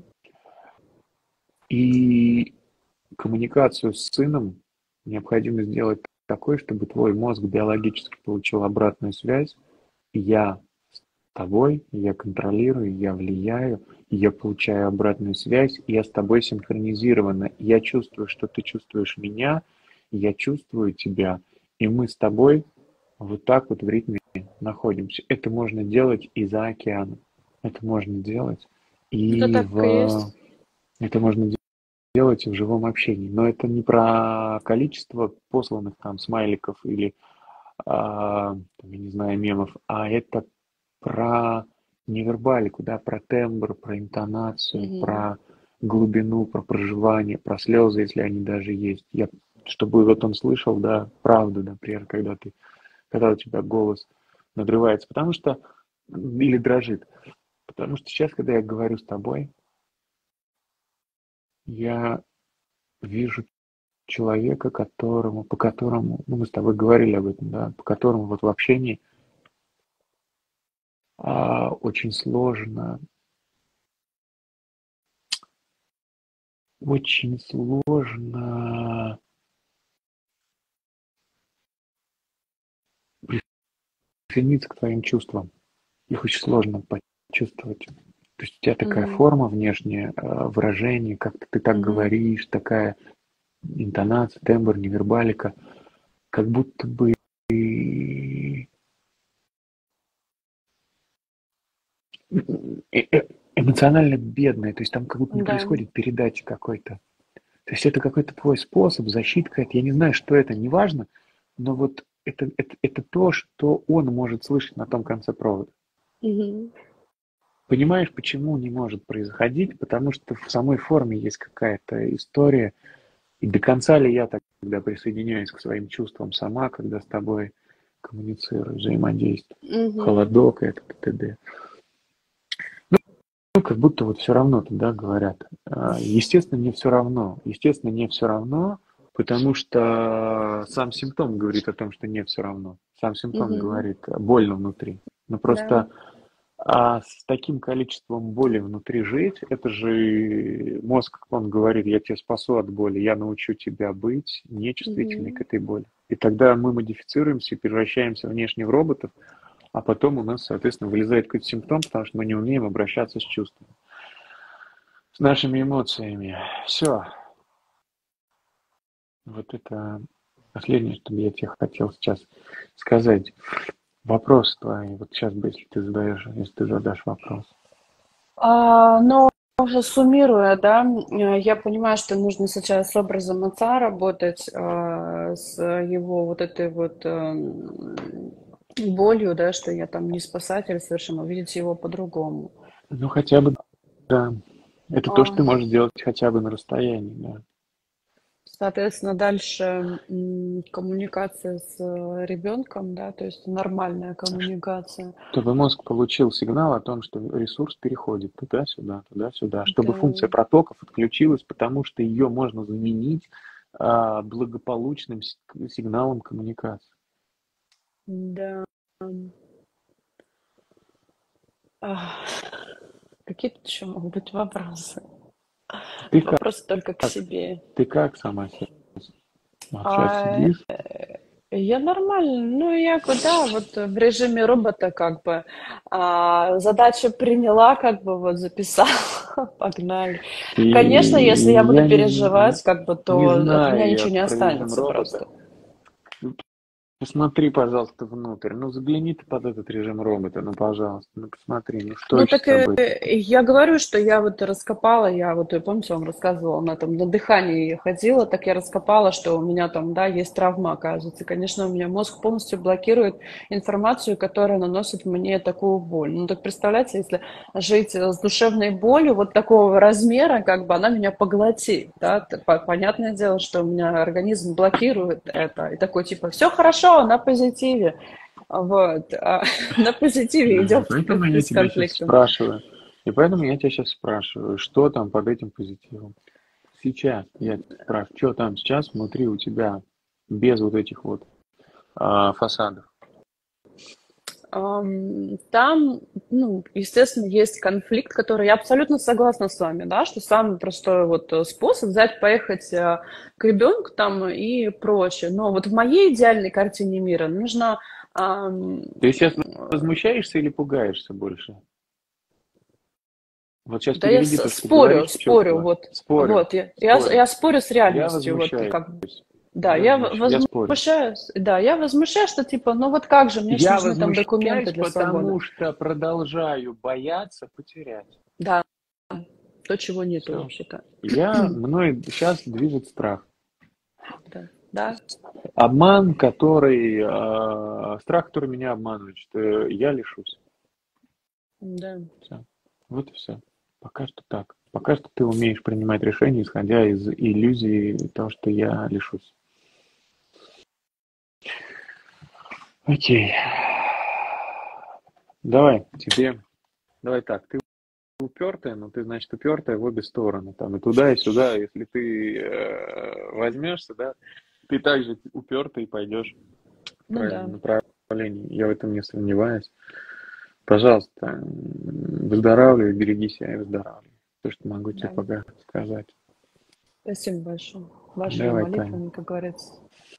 Speaker 1: И коммуникацию с сыном необходимо сделать такой, чтобы твой мозг биологически получил обратную связь. Я с тобой, я контролирую, я влияю, я получаю обратную связь, я с тобой синхронизирована. Я чувствую, что ты чувствуешь меня, я чувствую тебя, и мы с тобой вот так вот в ритме находимся. Это можно делать и за океаном. Это можно делать
Speaker 2: Это
Speaker 1: и
Speaker 2: так и
Speaker 1: в...
Speaker 2: есть.
Speaker 1: Это можно делать в живом общении. Но это не про количество посланных там смайликов или, а, я не знаю, мемов, а это про невербалику, да, про тембр, про интонацию,
Speaker 2: Мгм.
Speaker 1: про глубину, про проживание, про слезы, если они даже есть. Я, чтобы вот он слышал, да, правду, например, когда ты, когда у тебя голос надрывается, потому что, или дрожит, потому что сейчас, когда я говорю с тобой, я вижу человека, которому, по которому, ну, мы с тобой говорили об этом, да, по которому вот в общении а, очень сложно, очень сложно присоединиться к твоим чувствам. Их очень сложно почувствовать. То есть у тебя такая
Speaker 2: Мгм.
Speaker 1: форма внешняя, а, выражение, как-то ты так
Speaker 2: Мгм.
Speaker 1: говоришь, такая интонация, тембр, невербалика, как будто бы э- э- эмоционально бедная, то есть там как будто не
Speaker 2: Да.
Speaker 1: происходит передачи какой-то. То есть это какой-то твой способ, защита какая-то, я не знаю, что это, неважно, но вот это, это, это то, что он может слышать на том конце провода.
Speaker 2: Мгм.
Speaker 1: Понимаешь, почему не может происходить? Потому что в самой форме есть какая-то история, и до конца ли я тогда присоединяюсь к своим чувствам сама, когда с тобой коммуницирую, взаимодействую.
Speaker 2: Мгм.
Speaker 1: Холодок, это, т.д. Ну, как будто вот все равно тогда говорят. А, Естественно, не все равно. Естественно, не все равно, потому что сам симптом говорит о том, что не все равно. Сам симптом
Speaker 2: Мгм.
Speaker 1: говорит больно внутри. Но
Speaker 2: Да.
Speaker 1: просто а с таким количеством боли внутри жить, это же мозг, он говорит, я тебя спасу от боли, я научу тебя быть нечувствительной к
Speaker 2: Мгм.
Speaker 1: этой боли. И тогда мы модифицируемся и превращаемся внешне в роботов, а потом у нас, соответственно, вылезает какой-то симптом, потому что мы не умеем обращаться с чувствами. с нашими эмоциями. Все. Вот это последнее, что я тебе хотел сейчас сказать. Вопрос твой, вот сейчас бы, если ты задаешь, если ты задашь вопрос.
Speaker 2: А, но уже суммируя, да, э, я понимаю, что нужно сейчас с образом отца работать, а, с его вот этой вот эм, болью, да, что я там не спасатель совершенно, увидеть его по-другому.
Speaker 1: Ну, хотя бы, да. Это то, что
Speaker 2: А,
Speaker 1: ты можешь делать хотя бы на расстоянии, да.
Speaker 2: Соответственно, дальше м, коммуникация с э, ребенком, да, то есть нормальная коммуникация.
Speaker 1: Чтобы мозг получил сигнал о том, что ресурс переходит туда-сюда, туда-сюда, чтобы
Speaker 2: Да,
Speaker 1: функция протоков отключилась, потому что ее можно заменить а, благополучным с- сигналом коммуникации.
Speaker 2: да. Ах, какие тут еще могут быть вопросы?
Speaker 1: Ты как?
Speaker 2: Вопросы только к себе.
Speaker 1: Ты как сама сейчас? Вот сейчас
Speaker 2: А,
Speaker 1: сидишь?
Speaker 2: я нормально, ну я куда, вот в режиме робота как бы а, задачу приняла, как бы вот записала, погнали.
Speaker 1: И
Speaker 2: Конечно, если я буду
Speaker 1: я не, зн-
Speaker 2: переживать, как бы,
Speaker 1: не
Speaker 2: то от меня
Speaker 1: знаю я
Speaker 2: ничего не
Speaker 1: про режим
Speaker 2: останется
Speaker 1: робота.
Speaker 2: просто.
Speaker 1: Посмотри, пожалуйста, внутрь. Ну, загляни ты под этот режим робота, ну, пожалуйста. Ну, посмотри, ну, что
Speaker 2: Ну,
Speaker 1: еще с
Speaker 2: так э,
Speaker 1: тобой?
Speaker 2: я говорю, что я вот раскопала, я вот, э, помните, вам рассказывала, на там на дыхании я ходила, так я раскопала, что у меня там, да, есть травма, оказывается. Конечно, у меня мозг полностью блокирует информацию, которая наносит мне такую боль. Ну, так представляете, если жить э, с душевной болью вот такого размера, как бы она меня поглотит, да, Т- по- понятное дело, что у меня организм блокирует это, и такой, типа, все хорошо, на позитиве. Вот. А на позитиве
Speaker 1: Да, и
Speaker 2: идем
Speaker 1: поэтому я
Speaker 2: с
Speaker 1: тебя сейчас
Speaker 2: конфликтом.
Speaker 1: спрашиваю. И поэтому я тебя сейчас спрашиваю, что там под этим позитивом? Сейчас я тебя спрашиваю, что там сейчас внутри у тебя без вот этих вот а, фасадов?
Speaker 2: Ам, Там, ну, естественно, есть конфликт, который я абсолютно согласна с вами, да, что самый простой вот э, способ взять, поехать э, к ребенку там и прочее. Но вот в моей идеальной картине мира нужно ам,
Speaker 1: Ты сейчас возмущаешься или пугаешься больше? Вот сейчас
Speaker 2: да я
Speaker 1: переведи
Speaker 2: с-
Speaker 1: то, что ты
Speaker 2: спорю,
Speaker 1: говоришь,
Speaker 2: спорю,
Speaker 1: четко.
Speaker 2: вот,
Speaker 1: Спорю,
Speaker 2: вот, я, я,
Speaker 1: спорю.
Speaker 2: я спорю с
Speaker 1: Я
Speaker 2: реальностью, вот,
Speaker 1: возмущаюсь.
Speaker 2: как, да,
Speaker 1: Я,
Speaker 2: я
Speaker 1: возмущ...
Speaker 2: в-
Speaker 1: я спорю.
Speaker 2: возмущаюсь, да, я возмущаюсь, что типа, ну вот как же, мне же
Speaker 1: Я
Speaker 2: нужны там документы
Speaker 1: возмущаюсь,
Speaker 2: для свободы.
Speaker 1: потому что продолжаю бояться потерять.
Speaker 2: Да, то, чего нету
Speaker 1: Все.
Speaker 2: вообще-то.
Speaker 1: Я, мной сейчас движет страх.
Speaker 2: Да, да,
Speaker 1: Обман, который, э, страх, который меня обманывает, что я лишусь.
Speaker 2: да.
Speaker 1: Все. Вот и все. Пока что так. Пока что ты умеешь принимать решения, исходя из иллюзии того, что я лишусь. Окей. Давай, тебе. Давай так. Ты упертая, но ты, значит, упертая в обе стороны. Там и туда, и сюда. Если ты э, возьмешься, да, ты также упертый пойдешь в
Speaker 2: Ну да,
Speaker 1: правильном направлении. Я в этом не сомневаюсь. Пожалуйста, м, выздоравливай, береги себя и выздоравливай. То, что могу тебе
Speaker 2: да.
Speaker 1: пока сказать.
Speaker 2: Спасибо большое. Вашими
Speaker 1: Давай, Таня.
Speaker 2: молитвами, как говорится.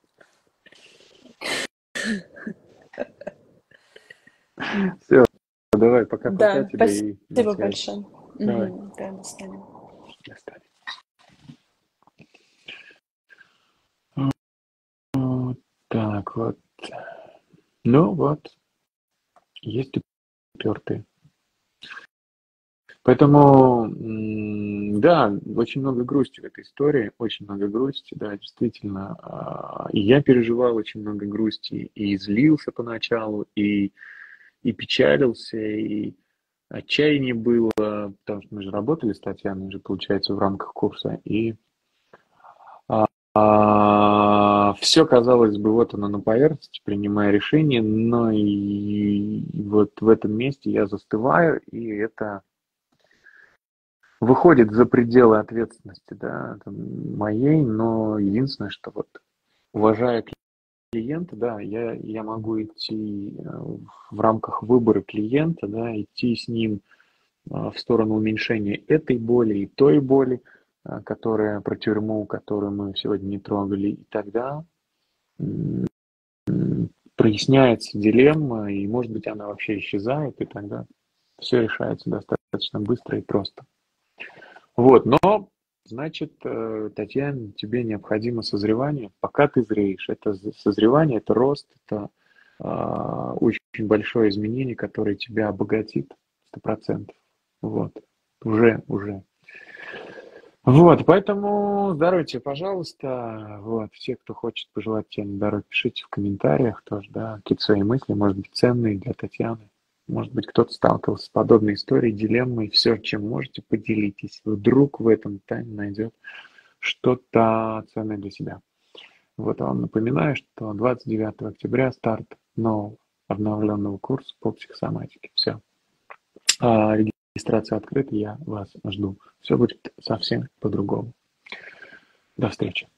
Speaker 1: Все, давай, пока-пока
Speaker 2: Да,
Speaker 1: тебе и на
Speaker 2: спасибо
Speaker 1: связи.
Speaker 2: большое.
Speaker 1: Давай,
Speaker 2: Мгм. Да, до свидания.
Speaker 1: до свидания. Вот так вот. Ну вот, есть упертые. Поэтому, м, да, очень много грусти в этой истории, очень много грусти, да, действительно. А, И я переживал очень много грусти, и злился поначалу, и, и печалился, и отчаяние было, потому что мы же работали с Татьяной же, получается, в рамках курса, и все казалось бы, вот оно на поверхности, принимая решение, но и вот в этом месте я застываю, и это выходит за пределы ответственности, да, там, моей, но единственное, что вот уважая клиента, да, я, я могу идти э, в рамках выбора клиента, да, идти с ним э, в сторону уменьшения этой боли и той боли, э, которая про тюрьму, которую мы сегодня не трогали, и тогда м, проясняется дилемма, и, может быть, она вообще исчезает, и тогда все решается достаточно быстро и просто. Вот, но, значит, э, Татьяна, тебе необходимо созревание, пока ты зреешь. Это з- созревание, это рост, это а, очень большое изменение, которое тебя обогатит сто процентов. Вот, уже, уже. Вот, поэтому здоровья тебе, пожалуйста. Вот, все, кто хочет пожелать тебе здоровья, пишите в комментариях тоже, да, какие-то свои мысли, может быть, ценные для Татьяны. Может быть, кто-то сталкивался с подобной историей, дилеммой. Все, чем можете, поделитесь. Вдруг в этом Таня найдет что-то ценное для себя. Вот, а вам напоминаю, что двадцать девятого октября старт нового обновленного курса по психосоматике. Все. А, регистрация открыта, я вас жду. Все будет совсем по-другому. До встречи.